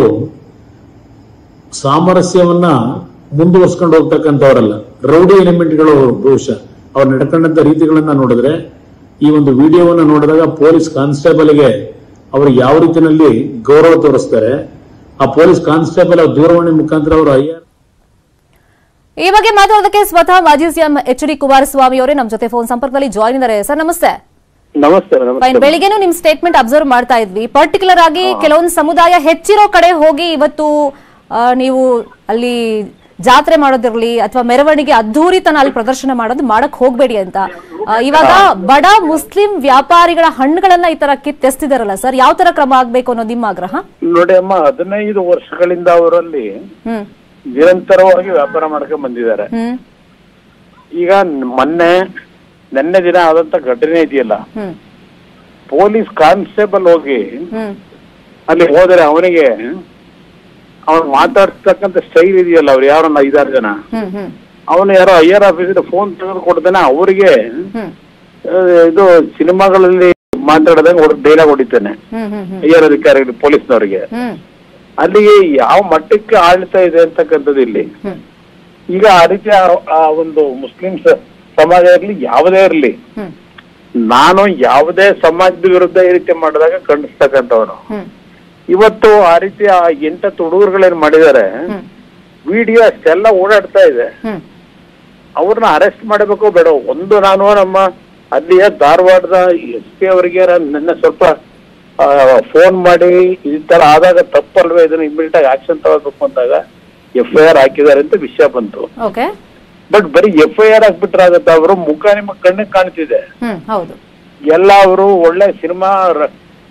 ಸಾಮರಸ್ಯವನ್ನ ಮುಂದುವರ್ಸ್ಕೊಂಡು ಹೋಗ್ತಕ್ಕಂಥವರಲ್ಲ, ರೌಡಿ ಎಲಿಮೆಂಟ್ಗಳು. ಬಹುಶಃ ಅವ್ರು ನಡ್ಕೊಂಡಂತ ರೀತಿಗಳನ್ನ ನೋಡಿದ್ರೆ ಈ ಒಂದು ವಿಡಿಯೋವನ್ನ ನೋಡಿದಾಗ ಪೊಲೀಸ್ ಕಾನ್ಸ್ಟೇಬಲ್ಗೆ ಅವರು ಯಾವ ರೀತಿಯಲ್ಲಿ ಗೌರವ ತೋರಿಸ್ತಾರೆ, ಆ ಪೊಲೀಸ್ ಕಾನ್ಸ್ಟೇಬಲ್ ದೂರವಾಣಿ ಮುಖಾಂತರ ಅವರು ಐಆರ್ ಈ ಬಗ್ಗೆ ಮಾತಾಡೋದಕ್ಕೆ ಸ್ವತಃ ಮಾಜಿ ಸಿಎಂ ಎಚ್ ಡಿ ಕುಮಾರಸ್ವಾಮಿ ಅವರೇ ನಮ್ಮ ಜೊತೆ ಫೋನ್ ಸಂಪರ್ಕದಲ್ಲಿ ಜಾಯಿನ್ ಇದ್ದಾರೆ. ಸರ್ ನಮಸ್ತೆ. ನಮಸ್ತೆ. ಬೆಳಿಗ್ಗೆನೂ ನಿಮ್ ಸ್ಟೇಟ್ಮೆಂಟ್ ಅಬ್ಸರ್ವ್ ಮಾಡ್ತಾ ಇದ್ವಿ. ಪರ್ಟಿಕ್ಯುಲರ್ ಆಗಿ ಕೆಲವೊಂದು ಸಮುದಾಯ ಹೆಚ್ಚಿರೋ ಕಡೆ ಹೋಗಿ ಇವತ್ತು ನೀವು ಅಲ್ಲಿ ಜಾತ್ರೆ ಮಾಡೋದಿರ್ಲಿ ಅಥವಾ ಮೆರವಣಿಗೆ ಅದ್ದೂರಿತನ ಅಲ್ಲಿ ಪ್ರದರ್ಶನ ಮಾಡೋದು ಮಾಡಕ್ ಹೋಗ್ಬೇಡಿ ಅಂತ. ಇವಾಗ ಬಡ ಮುಸ್ಲಿಂ ವ್ಯಾಪಾರಿಗಳ ಹಣ್ಣುಗಳನ್ನ ಈ ತರ ಕಿತ್ತೆಸ್ತಿದಾರಲ್ಲ ಸರ್, ಯಾವ ತರ ಕ್ರಮ ಆಗ್ಬೇಕು ಅನ್ನೋದು ನಿಮ್ಮ ಆಗ್ರಹ? ನೋಡಿ ಅಮ್ಮ, ಹದಿನೈದು ವರ್ಷಗಳಿಂದ ಅವರಲ್ಲಿ ನಿರಂತರವಾಗಿ ವ್ಯಾಪಾರ ಮಾಡ್ಕೊಂಡ್ ಬಂದಿದ್ದಾರೆ. ಈಗ ಮೊನ್ನೆ ನೆನ್ನೆ ದಿನ ಆದಂತ ಘಟನೆ ಇದೆಯಲ್ಲ, ಪೊಲೀಸ್ ಕಾನ್ಸ್ಟೇಬಲ್ ಹೋಗಿ ಅಲ್ಲಿ ಹೋದರೆ ಅವನಿಗೆ ಅವ್ನು ಮಾತಾಡ್ತಕ್ಕಂಥ ಸ್ಟೈಲ್ ಇದೆಯಲ್ಲ, ಅವ್ರು ಯಾರನ್ನ ಐದಾರು ಜನ, ಅವನು ಯಾರೋ ಐ ಆರ್ ಆಫೀಸರ್ ಫೋನ್ ತೆಗೆದು ಕೊಡ್ತಾನೆ, ಅವರಿಗೆ ಇದು ಸಿನಿಮಾಗಳಲ್ಲಿ ಮಾತಾಡಿದಂಗೆ ಡೈಲಾಗ್ ಹೊಡಿತಾನೆ ಐ ಆರ್ ಅಧಿಕಾರಿಗಳು ಪೊಲೀಸ್ನವ್ರಿಗೆ. ಅಲ್ಲಿಗೆ ಯಾವ ಮಟ್ಟಕ್ಕೆ ಆಳ್ತಾ ಇದೆ ಅಂತಕ್ಕಂಥದ್ದು ಇಲ್ಲಿ. ಈಗ ಆ ರೀತಿ ಆ ಒಂದು ಮುಸ್ಲಿಂ ಸಮಾಜ ಇರ್ಲಿ ಯಾವುದೇ ಇರ್ಲಿ, ನಾನು ಯಾವುದೇ ಸಮಾಜದ ವಿರುದ್ಧ ಈ ರೀತಿ ಮಾಡಿದಾಗ ಖಂಡಿಸ್ತಕ್ಕಂಥವನು. ಇವತ್ತು ಆ ರೀತಿ ಆ ಎಂಟತ್ತು ಹುಡುಗರುಗಳೇನ್ ಮಾಡಿದ್ದಾರೆ, ವಿಡಿಯೋ ಅಷ್ಟೆಲ್ಲ ಓಡಾಡ್ತಾ ಇದೆ. ಅವ್ರನ್ನ ಅರೆಸ್ಟ್ ಮಾಡಬೇಕು ಬೇಡ? ಒಂದು ನಾನು ನಮ್ಮ ಅಲ್ಲಿಯ ಧಾರವಾಡದ ಎಸ್ ಪಿ ಅವರಿಗೆ ನನ್ನ ಸ್ವಲ್ಪ ಫೋನ್ ಮಾಡಿ ಈ ತರ ಆದಾಗ ತಪ್ಪಲ್ವೇ, ಇದನ್ನ ಇಮಿಡಿಯೇಟ್ ಆಗಿ ಆಕ್ಷನ್ ತಗೋಬೇಕು ಅಂದಾಗ ಎಫ್ ಐ ಆರ್ ಹಾಕಿದ್ದಾರೆ ಅಂತ ವಿಷಯ ಬಂತು. ಬಟ್ ಬರೀ ಎಫ್ ಐ ಆರ್ ಹಾಕ್ಬಿಟ್ರೆ ಆಗತ್ತ? ಅವರು ಮುಖ ನಿಮ್ಮ ಕಣ್ಣಿಗೆ ಕಾಣ್ತಿದೆ ಎಲ್ಲ. ಅವರು ಒಳ್ಳೆ ಸಿನಿಮಾ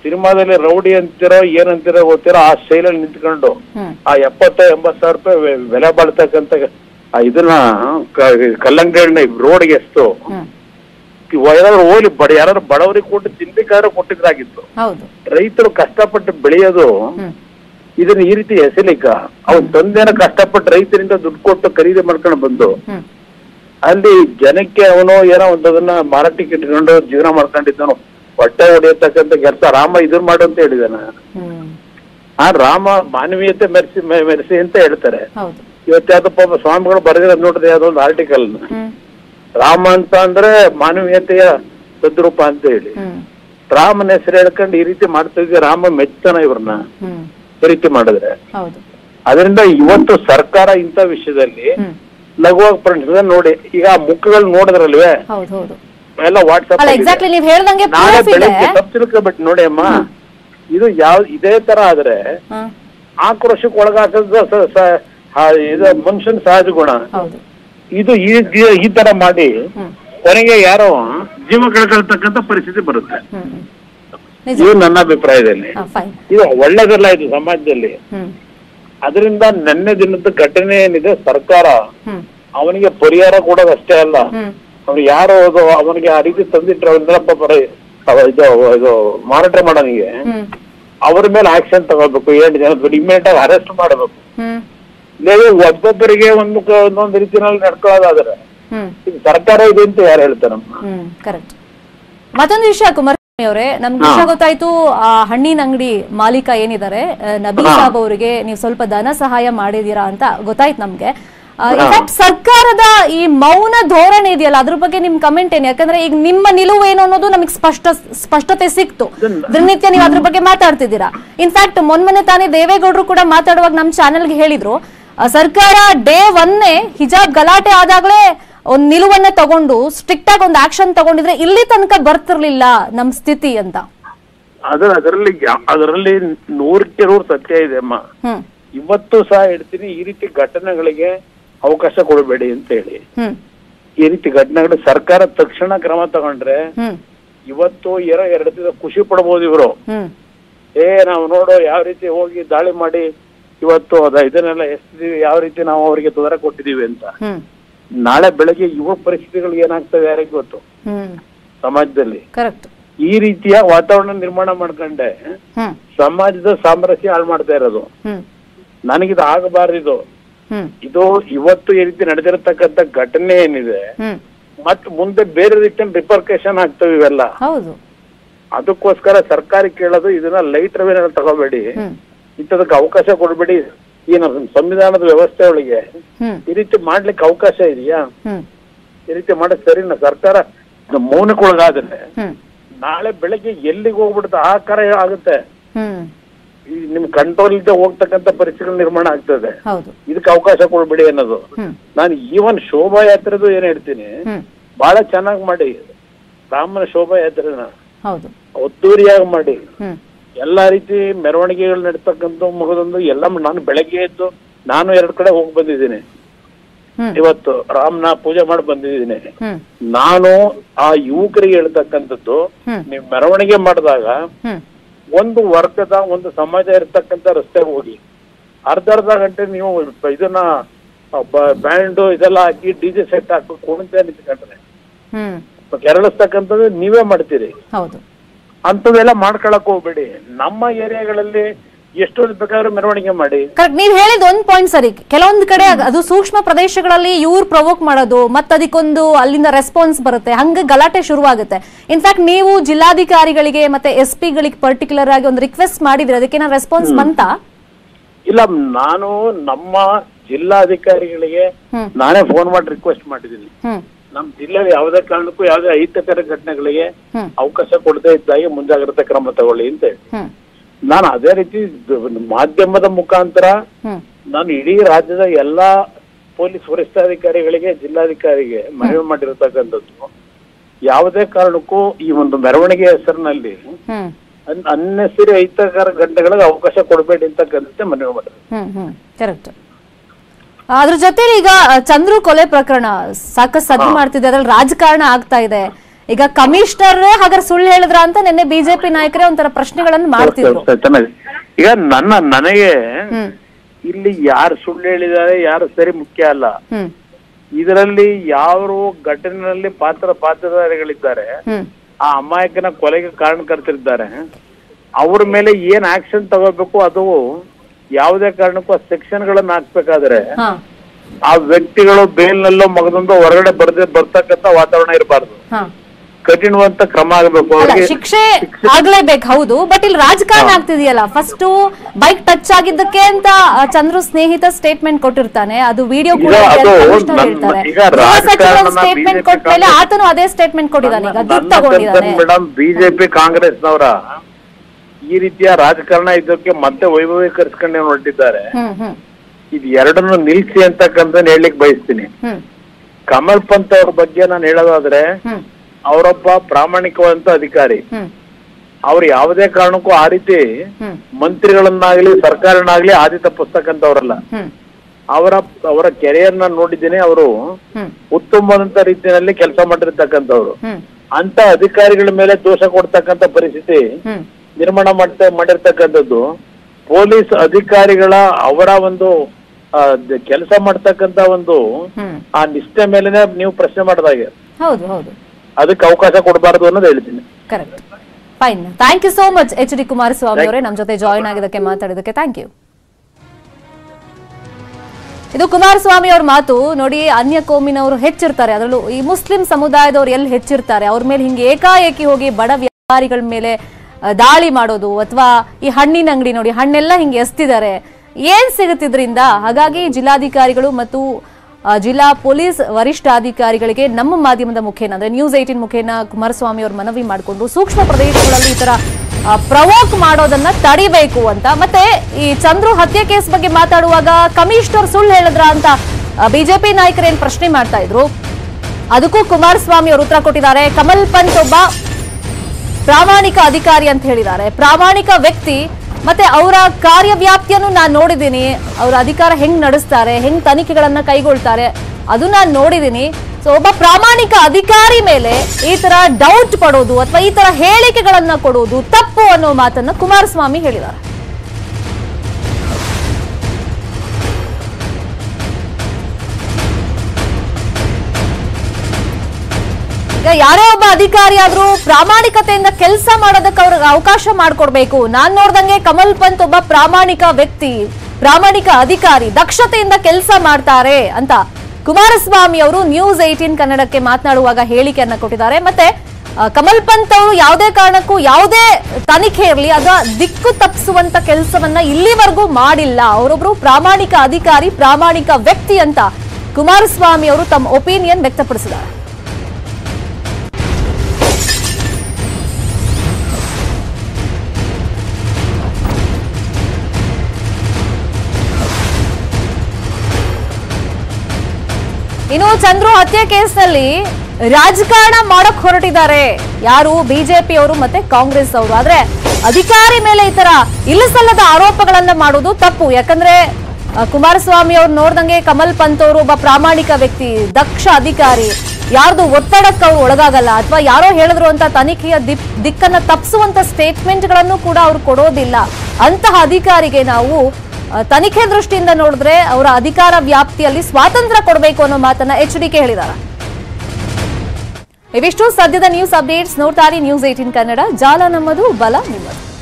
ಸಿನಿಮಾದಲ್ಲಿ ರೌಡಿ ಅಂತಿರೋ ಏನಂತಿರೋ ಗೊತ್ತಿರೋ ಆ ಶೈಲಲ್ಲಿ ನಿಂತ್ಕೊಂಡು ಆ ಎಪ್ಪತ್ತ ಎಂಬತ್ ಸಾವಿರ ರೂಪಾಯಿ ಬೆಲೆ ಬಾಳ್ತಕ್ಕಂತ ಇದನ್ನ ಕಲ್ಲಂಗಡಿ ರೋಡ್ಗೆ ಎಷ್ಟು ಯಾರಾದ್ರೂ ಹೋಗ್ಲಿ ಬಡ ಯಾರು ಬಡವರಿಗೆ ಕೊಟ್ಟು ತಿನ್ಬೇಕಾದ್ರೆ ಕೊಟ್ಟಿದ್ರಾಗಿತ್ತು. ರೈತರು ಕಷ್ಟಪಟ್ಟು ಬೆಳೆಯೋದು ಇದನ್ನ ಈ ರೀತಿ ಎಸಲಿಕ್ಕ ಅವನ್ ತಂದೆನ ಕಷ್ಟಪಟ್ಟು ರೈತರಿಂದ ದುಡ್ಡು ಕೊಟ್ಟು ಖರೀದಿ ಮಾಡ್ಕೊಂಡು ಬಂದು ಅಲ್ಲಿ ಜನಕ್ಕೆ ಅವನು ಏನೋ ಒಂದದನ್ನ ಮಾರಾಟಕ್ಕೆ ಇಟ್ಕೊಂಡು ಜೀವನ ಮಾಡ್ಕೊಂಡಿದ್ದಾನು ಹೊಟ್ಟೆ ಹೊಡೆಯತಕ್ಕಂತ ಕೆಲಸ ರಾಮ ಇದನ್ ಮಾಡು ಅಂತ ಹೇಳಿದಾನ. ಆ ರಾಮ ಮಾನವೀಯತೆ ಮೆರೆಸಿ ಮೆರೆಸಿ ಅಂತ ಹೇಳ್ತಾರೆ. ಇವತ್ತು ಯಾವ್ದಪ್ಪ ಸ್ವಾಮಿಗಳು ಬರೆದಿರೋದು ನೋಡಿದ್ರೆ ಯಾವ್ದೋ ಒಂದು ಆರ್ಟಿಕಲ್ ರಾಮ ಅಂತ ಅಂದ್ರೆ ಮಾನವೀಯತೆಯ ಸದ್ರೂಪ ಅಂತ ಹೇಳಿ ರಾಮನ ಹೆಸರು ಹೇಳ್ಕೊಂಡು ಈ ರೀತಿ ಮಾಡ್ತಾ ಇದ್ವಿ. ರಾಮ ಮೆಚ್ಚನ ಇವ್ರನ್ನ ಈ ರೀತಿ ಮಾಡಿದ್ರೆ ಅದರಿಂದ ಇವತ್ತು ಸರ್ಕಾರ ಇಂಥ ವಿಷಯದಲ್ಲಿ ಲಘುವಾಗಿ ಪರಿಣಿತ ನೋಡಿ. ಈಗ ಮುಖಗಳು ನೋಡಿದ್ರಲ್ವೇ ಎಲ್ಲ ವಾಟ್ಸ್ಆಪ್ ನಾಳೆ ಬೆಳಿಗ್ಗೆ ತಪ್ಪು ತಿಳ್ಕೊಬಿಟ್ಟು ನೋಡಿ ಅಮ್ಮ, ಇದು ಯಾವ ಇದೇ ತರ ಆದ್ರೆ ಆಕ್ರೋಶಕ್ಕೆ ಒಳಗಾದ ಇದು ಮನುಷ್ಯನ ಸಹಜ ಗುಣ. ಇದು ಈ ತರ ಮಾಡಿ ಕೊನೆಗೆ ಯಾರೋ ಜೀವ ಕಳ್ಕೊಳ್ತಕ್ಕಂತ ಪರಿಸ್ಥಿತಿ ಬರುತ್ತೆ. ಇದು ನನ್ನ ಅಭಿಪ್ರಾಯದಲ್ಲಿ ಇದು ಒಳ್ಳೇದಲ್ಲ ಇದು ಸಮಾಜದಲ್ಲಿ. ಅದರಿಂದ ನೆನ್ನೆ ದಿನದ ಘಟನೆ ಏನಿದೆ ಸರ್ಕಾರ ಅವನಿಗೆ ಪರಿಹಾರ ಕೊಡೋದು ಅಷ್ಟೇ ಅಲ್ಲ, ಅವ್ನು ಯಾರು ಅವನಿಗೆ ಆ ರೀತಿ ತಂದಿಟ್ರೆ ಇದು ಇದು ಮಾರಾಟ ಮಾಡೋನಿಗೆ ಅವ್ರ ಮೇಲೆ ಆಕ್ಷನ್ ತಗೋಬೇಕು. ಏಳು ಜನ ಇಮಿಡಿಯೇಟ್ ಆಗಿ ಅರೆಸ್ಟ್ ಮಾಡಬೇಕು. ನೀವು ಒಬ್ಬೊಬ್ಬರಿಗೆ ಒಂದು ಒಂದೊಂದು ರೀತಿಯಲ್ಲಿ ನಡ್ಕೊಳ್ಳೋದಾದ್ರೆ ಇದು ಸರ್ಕಾರ ಇದೆ ಅಂತ ಯಾರು ಹೇಳ್ತಾರಮ್ಮ. ಮತ್ತೊಂದು ವಿಷಯ ಕುಮಾರಸ್ವಾಮಿ ಅವರೇ, ನಮ್ಗೆ ವಿಷಯ ಗೊತ್ತಾಯ್ತು ಆ ಹಣ್ಣಿನ ಅಂಗಡಿ ಮಾಲೀಕ ಏನಿದ್ದಾರೆ ನಬೀ ಸಾಬ್ ಅವರಿಗೆ ನೀವು ಸ್ವಲ್ಪ ಧನ ಸಹಾಯ ಮಾಡಿದೀರಾ ಅಂತ ಗೊತ್ತಾಯ್ತು ನಮ್ಗೆ. ಇನ್ಫ್ಯಾಕ್ಟ್ ಸರ್ಕಾರದ ಈ ಮೌನ ಧೋರಣೆ ಇದೆಯಲ್ಲ ಅದ್ರ ಬಗ್ಗೆ ನಿಮ್ ಕಮೆಂಟ್ ಏನು? ಯಾಕಂದ್ರೆ ಈಗ ನಿಮ್ಮ ನಿಲುವು ಏನು ಅನ್ನೋದು ನಮಗೆ ಸ್ಪಷ್ಟ ಸ್ಪಷ್ಟತೆ ಸಿಕ್ತು. ದಿನನಿತ್ಯ ನೀವು ಅದ್ರ ಬಗ್ಗೆ ಮಾತಾಡ್ತಿದ್ದೀರಾ. ಇನ್ಫ್ಯಾಕ್ಟ್ ಮೊನ್ನೆ ತಾನೇ ದೇವೇಗೌಡರು ಕೂಡ ಮಾತಾಡುವಾಗ ನಮ್ ಚಾನೆಲ್ಗೆ ಹೇಳಿದ್ರು ಸರ್ಕಾರ ಡೇ ಒನ್ನೇ ಹಿಜಾಬ್ ಗಲಾಟೆ ಆದಾಗಲೇ ಒಂದ್ ನಿಲುವನ್ನ ತಗೊಂಡು ಸ್ಟ್ರಿಕ್ಟ್ ಆಗಿ ಒಂದು ಆಕ್ಷನ್ ತಗೊಂಡಿದ್ರೆ ಇಲ್ಲಿ ತನಕ ಬರ್ತಿರ್ಲಿಲ್ಲ ನಮ್ ಸ್ಥಿತಿ ಅಂತ. ಅದ್ರ ಅದರಲ್ಲಿ ಅದರಲ್ಲಿ ನೂರಕ್ಕೆ ನೂರು ಸತ್ಯ ಇದೆ ಅಮ್ಮ. ಇವತ್ತು ಸಹ ಹೇಳ್ತೀನಿ, ಈ ರೀತಿ ಘಟನೆಗಳಿಗೆ ಅವಕಾಶ ಕೊಡಬೇಡಿ ಅಂತ ಹೇಳಿ. ಈ ರೀತಿ ಘಟನೆಗಳು ಸರ್ಕಾರ ತಕ್ಷಣ ಕ್ರಮ ತಗೊಂಡ್ರೆ ಇವತ್ತು ಏನೋ ಎರಡು ದಿವಸ ಖುಷಿ ಪಡ್ಬೋದು ಇವರು. ಏ ನಾವು ನೋಡೋ ಯಾವ ರೀತಿ ಹೋಗಿ ದಾಳಿ ಮಾಡಿ ಇವತ್ತು ಅದ ಇದನ್ನೆಲ್ಲ ಎಸ್ತಿದೀವಿ, ಯಾವ ರೀತಿ ನಾವು ಅವರಿಗೆ ತೊಂದರೆ ಕೊಟ್ಟಿದೀವಿ ಅಂತ. ನಾಳೆ ಬೆಳಗ್ಗೆ ಯುವ ಪರಿಸ್ಥಿತಿಗಳು ಏನಾಗ್ತವೆ ಯಾರಿಗೆ ಗೊತ್ತು ಸಮಾಜದಲ್ಲಿ. ಈ ರೀತಿಯ ವಾತಾವರಣ ನಿರ್ಮಾಣ ಮಾಡ್ಕೊಂಡೆ ಸಮಾಜದ ಸಾಮರಸ್ಯ ಹಾಳು ಮಾಡ್ತಾ ಇರೋದು. ನನಗಿದು ಆಗಬಾರ್ದು. ಇದು ಇವತ್ತು ಈ ರೀತಿ ನಡೆದಿರತಕ್ಕಂತ ಘಟನೆ ಏನಿದೆ ಮತ್ ಮುಂದೆ ಬೇರೆ ರೀತಿಯ ರಿಪರ್ಕೇಶನ್ ಆಗ್ತವೆ ಇವೆಲ್ಲ. ಅದಕ್ಕೋಸ್ಕರ ಸರ್ಕಾರ ಕೇಳೋದು ಇದನ್ನ ಲೈಟ್ ರವೇನಲ್ಲಿ ತಗೋಬೇಡಿ, ಇಂಥದಕ್ಕೆ ಅವಕಾಶ ಕೊಡ್ಬೇಡಿ. ಈ ಸಂವಿಧಾನದ ವ್ಯವಸ್ಥೆ ಒಳಗೆ ಈ ರೀತಿ ಮಾಡ್ಲಿಕ್ಕೆ ಅವಕಾಶ ಇದೆಯಾ? ಈ ರೀತಿ ಮಾಡೋದ್ ಸರಿನಾ? ಸರ್ಕಾರ ಮೌನಕ್ಕೊಳಗಾದ್ರೆ ನಾಳೆ ಬೆಳಗ್ಗೆ ಎಲ್ಲಿಗೆ ಹೋಗ್ಬಿಡುತ್ತೆ ಆಕಾರ ಆಗುತ್ತೆ. ಈ ನಿಮ್ ಕಂಟ್ರೋಲ್ ಇಲ್ಲದೆ ಹೋಗ್ತಕ್ಕಂತ ಪರಿಸ್ಥಿತಿಗಳು ನಿರ್ಮಾಣ ಆಗ್ತದೆ. ಇದಕ್ಕೆ ಅವಕಾಶ ಕೊಡ್ಬೇಡಿ ಅನ್ನೋದು. ನಾನು ಈವನ್ ಶೋಭಾ ಯಾತ್ರೆದು ಏನ್ ಹೇಳ್ತೀನಿ, ಬಹಳ ಚೆನ್ನಾಗಿ ಮಾಡಿ ರಾಮನ ಶೋಭಾ ಯಾತ್ರೆನ ಒತ್ತುವರಿಯಾಗಿ ಮಾಡಿ ಎಲ್ಲಾ ರೀತಿ ಮೆರವಣಿಗೆಗಳು ನಡ್ತಕ್ಕಂಥ ಮುಗದೊಂದು ಎಲ್ಲ. ನಾನು ಬೆಳಗ್ಗೆ ಎದ್ದು ನಾನು ಎರಡ್ ಕಡೆ ಹೋಗಿ ಬಂದಿದ್ದೀನಿ. ಇವತ್ತು ರಾಮನ ಪೂಜೆ ಮಾಡಿ ಬಂದಿದ್ದೀನಿ. ನಾನು ಆ ಯುವಕರಿಗೆ ಹೇಳ್ತಕ್ಕಂಥದ್ದು, ನೀವು ಮೆರವಣಿಗೆ ಮಾಡಿದಾಗ ಒಂದು ವರ್ಗದ ಒಂದು ಸಮಾಜ ಇರ್ತಕ್ಕಂಥ ರಸ್ತೆಗೆ ಹೋಗಿ ಅರ್ಧ ಅರ್ಧ ಗಂಟೆ ನೀವು ಇದನ್ನ ಬ್ಯಾಂಡ್ ಇದೆಲ್ಲ ಹಾಕಿ ಡಿಜೆ ಸೆಟ್ ಹಾಕಿ ಕುಣಿತ ನಿಂತ್ಕೊಂಡ್ರೆ ಕೆರಳಿಸ್ತಕ್ಕಂಥದ್ದು ನೀವೇ ಮಾಡ್ತೀರಿ. ಅಂತವೆಲ್ಲ ಮಾಡ್ಕೊಳಕ್ ಹೋಗ್ಬೇಡಿ. ನಮ್ಮ ಏರಿಯಾಗಳಲ್ಲಿ ಎಷ್ಟೊಂದು ಬೇಕಾದ್ರೂ ಮೆರವಣಿಗೆ ಮಾಡಿ. ನೀವ್ ಹೇಳಿದ ಒಂದ್ ಪಾಯಿಂಟ್ ಸರಿ. ಕೆಲವೊಂದು ಕಡೆ ಅದು ಸೂಕ್ಷ್ಮ ಪ್ರದೇಶಗಳಲ್ಲಿ ಇವ್ರು ಪ್ರವೋಕ್ ಮಾಡೋದು ಮತ್ತೆ ಅದಕ್ಕೊಂದು ಅಲ್ಲಿಂದ ರೆಸ್ಪಾನ್ಸ್ ಬರುತ್ತೆ, ಹಂಗ ಗಲಾಟೆ ಶುರುವಾಗುತ್ತೆ. ಇನ್ಫ್ಯಾಕ್ಟ್ ನೀವು ಜಿಲ್ಲಾಧಿಕಾರಿಗಳಿಗೆ ಮತ್ತೆ ಎಸ್ ಪಿ ಗಳಿಗೆ ಪರ್ಟಿಕ್ಯುಲರ್ ಆಗಿ ಒಂದು ರಿಕ್ವೆಸ್ಟ್ ಮಾಡಿದ್ರೆ ಅದಕ್ಕೆ ರೆಸ್ಪಾನ್ಸ್ ಬಂತ? ಇಲ್ಲ, ನಾನು ನಮ್ಮ ಜಿಲ್ಲಾಧಿಕಾರಿಗಳಿಗೆ ನಾನೇ ಫೋನ್ ಮಾಡಿ ರಿಕ್ವೆಸ್ಟ್ ಮಾಡಿದ್ದೀನಿ. ನಮ್ ಜಿಲ್ಲೆಯಲ್ಲಿ ಯಾವುದೇ ಕಾರಣಕ್ಕೂ ಯಾವುದೇ ಅಹಿತಕರ ಘಟನೆಗಳಿಗೆ ಅವಕಾಶ ಕೊಡದೇ ಇದ್ದಾಗೆ ಮುಂಜಾಗ್ರತಾ ಕ್ರಮ ತಗೊಳ್ಳಿ ಅಂತ ಹೇಳಿ. ನಾನು ಅದೇ ರೀತಿ ಮಾಧ್ಯಮದ ಮುಖಾಂತರ ನಾನು ಇಡೀ ರಾಜ್ಯದ ಎಲ್ಲಾ ಪೊಲೀಸ್ ವರಿಷ್ಠಾಧಿಕಾರಿಗಳಿಗೆ ಜಿಲ್ಲಾಧಿಕಾರಿಗೆ ಮನವಿ ಮಾಡಿರತಕ್ಕಂಥದ್ದು, ಯಾವುದೇ ಕಾರಣಕ್ಕೂ ಈ ಒಂದು ಮೆರವಣಿಗೆ ಹೆಸರಿನಲ್ಲಿ ಅನ್ನೆಸರಿ ಅಹಿತಕರ ಘಟನೆಗಳಿಗೆ ಅವಕಾಶ ಕೊಡಬೇಡಿ ಅಂತಕ್ಕಂಥ ಮನವಿ ಮಾಡಿದ್ರು. ಅದ್ರ ಜೊತೆ ಈಗ ಚಂದ್ರು ಕೊಲೆ ಪ್ರಕರಣ ಸಾಕಷ್ಟು ಸದ್ದು ಮಾಡ್ತಿದೆ, ಅದ್ರಲ್ಲಿ ರಾಜಕಾರಣ ಆಗ್ತಾ ಇದೆ. ಈಗ ಕಮಿಷನರ್ ಹಾಗಾದ್ರೆ ಸುಳ್ಳು ಹೇಳಿದ್ರ ಅಂತ ನಿನ್ನೆ ಬಿಜೆಪಿ ನಾಯಕರೇ ಒಂಥರ ಪ್ರಶ್ನೆಗಳನ್ನು ಮಾಡ್ತಿದ್ರು. ಈಗ ನನ್ನ ನನಗೆ ಇಲ್ಲಿ ಯಾರು ಸುಳ್ಳು ಹೇಳಿದ್ದಾರೆ ಯಾರು ಸರಿ ಮುಖ್ಯ ಅಲ್ಲ. ಇದರಲ್ಲಿ ಯಾರು ಘಟನೆಯಲ್ಲಿ ಪಾತ್ರ ಪಾತ್ರಧಾರಿಗಳಿದ್ದಾರೆ, ಆ ಅಮಾಯಕನ ಕೊಲೆಗೆ ಕಾರಣಕರ್ತಿದ್ದಾರೆ, ಅವ್ರ ಮೇಲೆ ಏನ್ ಆಕ್ಷನ್ ತಗೋಬೇಕು ಅದು ಯಾವುದೇ ಕಾರಣಕ್ಕೂ ಆ ಸೆಕ್ಷನ್ ಗಳನ್ನ ಹಾಕ್ಬೇಕಾದ್ರೆ ಆ ವ್ಯಕ್ತಿಗಳು ಬೇಲ್ನಲ್ಲೋ ಮಗದೊಂದು ಹೊರಗಡೆ ಬರ್ದೇ ಬರ್ತಕ್ಕಂತ ವಾತಾವರಣ ಇರಬಾರ್ದು. ಕಠಿಣವಂತ ಕ್ರಮ ಆಗಬೇಕು, ಶಿಕ್ಷೆ ಆಗ್ಲೇಬೇಕು. ಹೌದು, ಬಟ್ ಇಲ್ಲಿ ರಾಜಕಾರಣ ಆಗ್ತಿದೆಯಲ್ಲ. ಫಸ್ಟ್ ಬೈಕ್ ಟಚ್ ಆಗಿದ್ದಕ್ಕೆ ಅಂತ ಚಂದ್ರು ಸ್ನೇಹಿತ ಸ್ಟೇಟ್ಮೆಂಟ್ ಕೊಟ್ಟಿರ್ತಾನೆ, ಅದು ವಿಡಿಯೋ ಕೂಡ ಸ್ಟೇಟ್ಮೆಂಟ್ ಕೊಟ್ಮೇಲೆ ಆತನು ಅದೇ ಸ್ಟೇಟ್ಮೆಂಟ್ ಕೊಟ್ಟಿದ್ದಾನೆ. ಈಗ ದುಡ್ಡು ತಗೊಂಡಿದ್ದಾನೆ. ಮೇಡಮ್, ಬಿಜೆಪಿ ಕಾಂಗ್ರೆಸ್ನವರ ಈ ರೀತಿಯ ರಾಜಕಾರಣ ಇದಕ್ಕೆ ಮತ್ತೆ ವೈಭವೀಕರಿಸ್ಕೊಂಡು ಹೊರಟಿದ್ದಾರೆ. ಇದು ಎರಡನ್ನು ನಿಲ್ಸಿ ಅಂತಕ್ಕಂತ ಹೇಳಲಿಕ್ಕೆ ಬಯಸ್ತೀನಿ. ಕಮಲ್ ಪಂತ್ ಅವ್ರ ಬಗ್ಗೆ ನಾನು ಹೇಳೋದಾದ್ರೆ ಅವರೊಬ್ಬ ಪ್ರಾಮಾಣಿಕವಾದಂತ ಅಧಿಕಾರಿ. ಅವ್ರು ಯಾವುದೇ ಕಾರಣಕ್ಕೂ ಆ ರೀತಿ ಮಂತ್ರಿಗಳನ್ನಾಗ್ಲಿ ಸರ್ಕಾರನಾಗ್ಲಿ ಆದಿ ತಪ್ಪಿಸ್ತಕ್ಕಂಥವ್ರಲ್ಲ. ಅವರ ಅವರ ಕೆರಿಯರ್ ನ ನೋಡಿದ್ದೀನಿ. ಅವರು ಉತ್ತಮವಾದಂತ ರೀತಿಯಲ್ಲಿ ಕೆಲಸ ಮಾಡಿರ್ತಕ್ಕಂಥವ್ರು. ಅಂತ ಅಧಿಕಾರಿಗಳ ಮೇಲೆ ದೋಷ ಕೊಡ್ತಕ್ಕಂತ ಪರಿಸ್ಥಿತಿ ನಿರ್ಮಾಣ ಮಾಡ್ತಾ ಮಾಡಿರ್ತಕ್ಕಂಥದ್ದು ಪೊಲೀಸ್ ಅಧಿಕಾರಿಗಳ ಅವರ ಒಂದು ಕೆಲಸ ಮಾಡ್ತಕ್ಕಂತ ಒಂದು ಆ ನಿಷ್ಠೆ ಮೇಲೆನೆ ನೀವು ಪ್ರಶ್ನೆ ಮಾಡಿದಾಗೆ ಹೌದು ಹೌದು ಅದಕ್ಕೆ ಅವಕಾಶ ಕೊಡಬಾರದು ಅನ್ನೋದು ಹೇಳ್ತೀನಿ. Correct, fine. Thank you so much H D Kumaraswamy ಅವರೇ ನಮ್ಮ ಜೊತೆ ಜಾಯಿನ್ ಆಗಿದ್ದಕ್ಕೆ, ಮಾತಾಡಿದಕ್ಕೆ ಥ್ಯಾಂಕ್ ಯು. ಇದು ಕುಮಾರಸ್ವಾಮಿ ಅವ್ರ ಮಾತು ನೋಡಿ. ಅನ್ಯ ಕೋಮಿನವರು ಹೆಚ್ಚಿರ್ತಾರೆ, ಅದರಲ್ಲೂ ಈ ಮುಸ್ಲಿಂ ಸಮುದಾಯದವ್ರು ಎಲ್ಲಿ ಹೆಚ್ಚಿರ್ತಾರೆ, ಅವ್ರ ಮೇಲೆ ಹಿಂಗೆ ಏಕಾಏಕಿ ಹೋಗಿ ಬಡ ವ್ಯಾಪಾರಿಗಳ ಮೇಲೆ ದಾಳಿ ಮಾಡೋದು, ಅಥವಾ ಈ ಹಣ್ಣಿನ ಅಂಗಡಿ ನೋಡಿ ಹಣ್ಣೆಲ್ಲ ಹಿಂಗೆ ಎಸ್ತಿದ್ದಾರೆ, ಏನ್ ಸಿಗುತ್ತಿದ್ರಿಂದ. ಹಾಗಾಗಿ ಜಿಲ್ಲಾಧಿಕಾರಿಗಳು ಮತ್ತು ಜಿಲ್ಲಾ ಪೊಲೀಸ್ ವರಿಷ್ಠಾಧಿಕಾರಿಗಳಿಗೆ ನಮ್ಮ ಮಾಧ್ಯಮದ ಮುಖೇನ ಅಂದ್ರೆ ನ್ಯೂಸ್ ಏಟೀನ್ ಮುಖೇನ ಕುಮಾರಸ್ವಾಮಿ ಅವರು ಮನವಿ ಮಾಡಿಕೊಂಡು ಸೂಕ್ಷ್ಮ ಪ್ರದೇಶಗಳಲ್ಲಿ ಈ ತರ ಪ್ರವೋಕ್ ಮಾಡೋದನ್ನ ತಡಿಬೇಕು ಅಂತ. ಮತ್ತೆ ಈ ಚಂದ್ರು ಹತ್ಯೆ ಕೇಸ್ ಬಗ್ಗೆ ಮಾತಾಡುವಾಗ ಕಮಿಷನರ್ ಸುಳ್ಳು ಹೇಳಿದ್ರ ಅಂತ ಬಿಜೆಪಿ ನಾಯಕರು ಏನ್ ಪ್ರಶ್ನೆ ಮಾಡ್ತಾ ಇದ್ರು, ಅದಕ್ಕೂ ಕುಮಾರಸ್ವಾಮಿ ಅವರು ಉತ್ತರ ಕೊಟ್ಟಿದ್ದಾರೆ. ಕಮಲ್ ಪಂತ್ ಒಬ್ಬ ಪ್ರಾಮಾಣಿಕ ಅಧಿಕಾರಿ ಅಂತ ಹೇಳಿದ್ದಾರೆ, ಪ್ರಾಮಾಣಿಕ ವ್ಯಕ್ತಿ. ಮತ್ತೆ ಅವರ ಕಾರ್ಯವ್ಯಾಪ್ತಿಯನ್ನು ನಾನು ನೋಡಿದ್ದೀನಿ, ಅವರ ಅಧಿಕಾರ ಹೆಂಗ್ ನಡೆಸ್ತಾರೆ, ಹೆಂಗ್ ತನಿಖೆಗಳನ್ನ ಕೈಗೊಳ್ತಾರೆ ಅದು ನಾನು ನೋಡಿದ್ದೀನಿ. ಸೊ ಒಬ್ಬ ಪ್ರಾಮಾಣಿಕ ಅಧಿಕಾರಿ ಮೇಲೆ ಈ ತರ ಡೌಟ್ ಪಡೋದು ಅಥವಾ ಈ ತರ ಹೇಳಿಕೆಗಳನ್ನ ಕೊಡೋದು ತಪ್ಪು ಅನ್ನೋ ಮಾತನ್ನ ಕುಮಾರಸ್ವಾಮಿ ಹೇಳಿದ್ದಾರೆ. ಈಗ ಯಾರೇ ಒಬ್ಬ ಅಧಿಕಾರಿ ಆದ್ರೂ ಪ್ರಾಮಾಣಿಕತೆಯಿಂದ ಕೆಲಸ ಮಾಡೋದಕ್ಕೆ ಅವ್ರಿಗೆ ಅವಕಾಶ ಮಾಡಿಕೊಡ್ಬೇಕು. ನಾನ್ ನೋಡ್ದಂಗೆ ಕಮಲ್ ಪಂತ್ ಒಬ್ಬ ಪ್ರಾಮಾಣಿಕ ವ್ಯಕ್ತಿ, ಪ್ರಾಮಾಣಿಕ ಅಧಿಕಾರಿ, ದಕ್ಷತೆಯಿಂದ ಕೆಲಸ ಮಾಡ್ತಾರೆ ಅಂತ ಕುಮಾರಸ್ವಾಮಿ ಅವರು ನ್ಯೂಸ್ ಏಟೀನ್ ಕನ್ನಡಕ್ಕೆ ಮಾತನಾಡುವಾಗ ಹೇಳಿಕೆಯನ್ನ ಕೊಟ್ಟಿದ್ದಾರೆ. ಮತ್ತೆ ಕಮಲ್ ಪಂತ್ ಅವರು ಯಾವುದೇ ಕಾರಣಕ್ಕೂ ಯಾವುದೇ ತನಿಖೆ ಇರಲಿ ಅದ ದಿಕ್ಕು ತಪ್ಪಿಸುವಂತ ಕೆಲಸವನ್ನ ಇಲ್ಲಿವರೆಗೂ ಮಾಡಿಲ್ಲ. ಅವರೊಬ್ರು ಪ್ರಾಮಾಣಿಕ ಅಧಿಕಾರಿ, ಪ್ರಾಮಾಣಿಕ ವ್ಯಕ್ತಿ ಅಂತ ಕುಮಾರಸ್ವಾಮಿ ಅವರು ತಮ್ಮ ಒಪಿನಿಯನ್ ವ್ಯಕ್ತಪಡಿಸಿದ್ದಾರೆ. ಇನ್ನು ಚಂದ್ರು ಹತ್ಯೆ ಕೇಸ್ನಲ್ಲಿ ರಾಜಕಾರಣ ಮಾಡಕ್ ಹೊರಟಿದ್ದಾರೆ ಯಾರು, ಬಿಜೆಪಿ ಅವರು ಮತ್ತೆ ಕಾಂಗ್ರೆಸ್ ಅವರು. ಆದ್ರೆ ಅಧಿಕಾರಿ ಮೇಲೆ ಈ ತರ ಇಲ್ಲಸಲ್ಲದ ಆರೋಪಗಳನ್ನ ಮಾಡೋದು ತಪ್ಪು. ಯಾಕಂದ್ರೆ ಕುಮಾರಸ್ವಾಮಿ ಅವ್ರು ನೋಡ್ದಂಗೆ ಕಮಲ್ ಪಂತ್ ಅವರು ಒಬ್ಬ ಪ್ರಾಮಾಣಿಕ ವ್ಯಕ್ತಿ, ದಕ್ಷ ಅಧಿಕಾರಿ, ಯಾರ್ದು ಒತ್ತಡಕ್ಕೆ ಅವ್ರು ಒಳಗಾಗಲ್ಲ, ಅಥವಾ ಯಾರೋ ಹೇಳಿದ್ರು ಅಂತ ತನಿಖೆಯ ದಿಕ್ ದಿಕ್ಕನ್ನ ತಪ್ಪಿಸುವಂತ ಸ್ಟೇಟ್ಮೆಂಟ್ ಗಳನ್ನು ಕೂಡ ಅವ್ರು ಕೊಡೋದಿಲ್ಲ. ಅಂತಹ ಅಧಿಕಾರಿಗೆ ನಾವು ತನಿಖೆ ದೃಷ್ಟಿಯಿಂದ ನೋಡಿದ್ರೆ ಅವರ ಅಧಿಕಾರ ವ್ಯಾಪ್ತಿಯಲ್ಲಿ ಸ್ವಾತಂತ್ರ್ಯ ಕೊಡಬೇಕು ಅನ್ನೋ ಮಾತನ್ನ ಎಚ್ ಡಿ ಕೆ ಹೇಳಿದ್ದಾರೆ. ಇವಿಷ್ಟು ಸದ್ಯದ ನ್ಯೂಸ್ ಅಪ್ಡೇಟ್ಸ್. ನೋಡ್ತಾರೆ ನ್ಯೂಸ್ ಏಟೀನ್ ಕನ್ನಡ, ಜಾಲ ನಮ್ಮದು, ಬಲ ನಿಮ್ಮದು.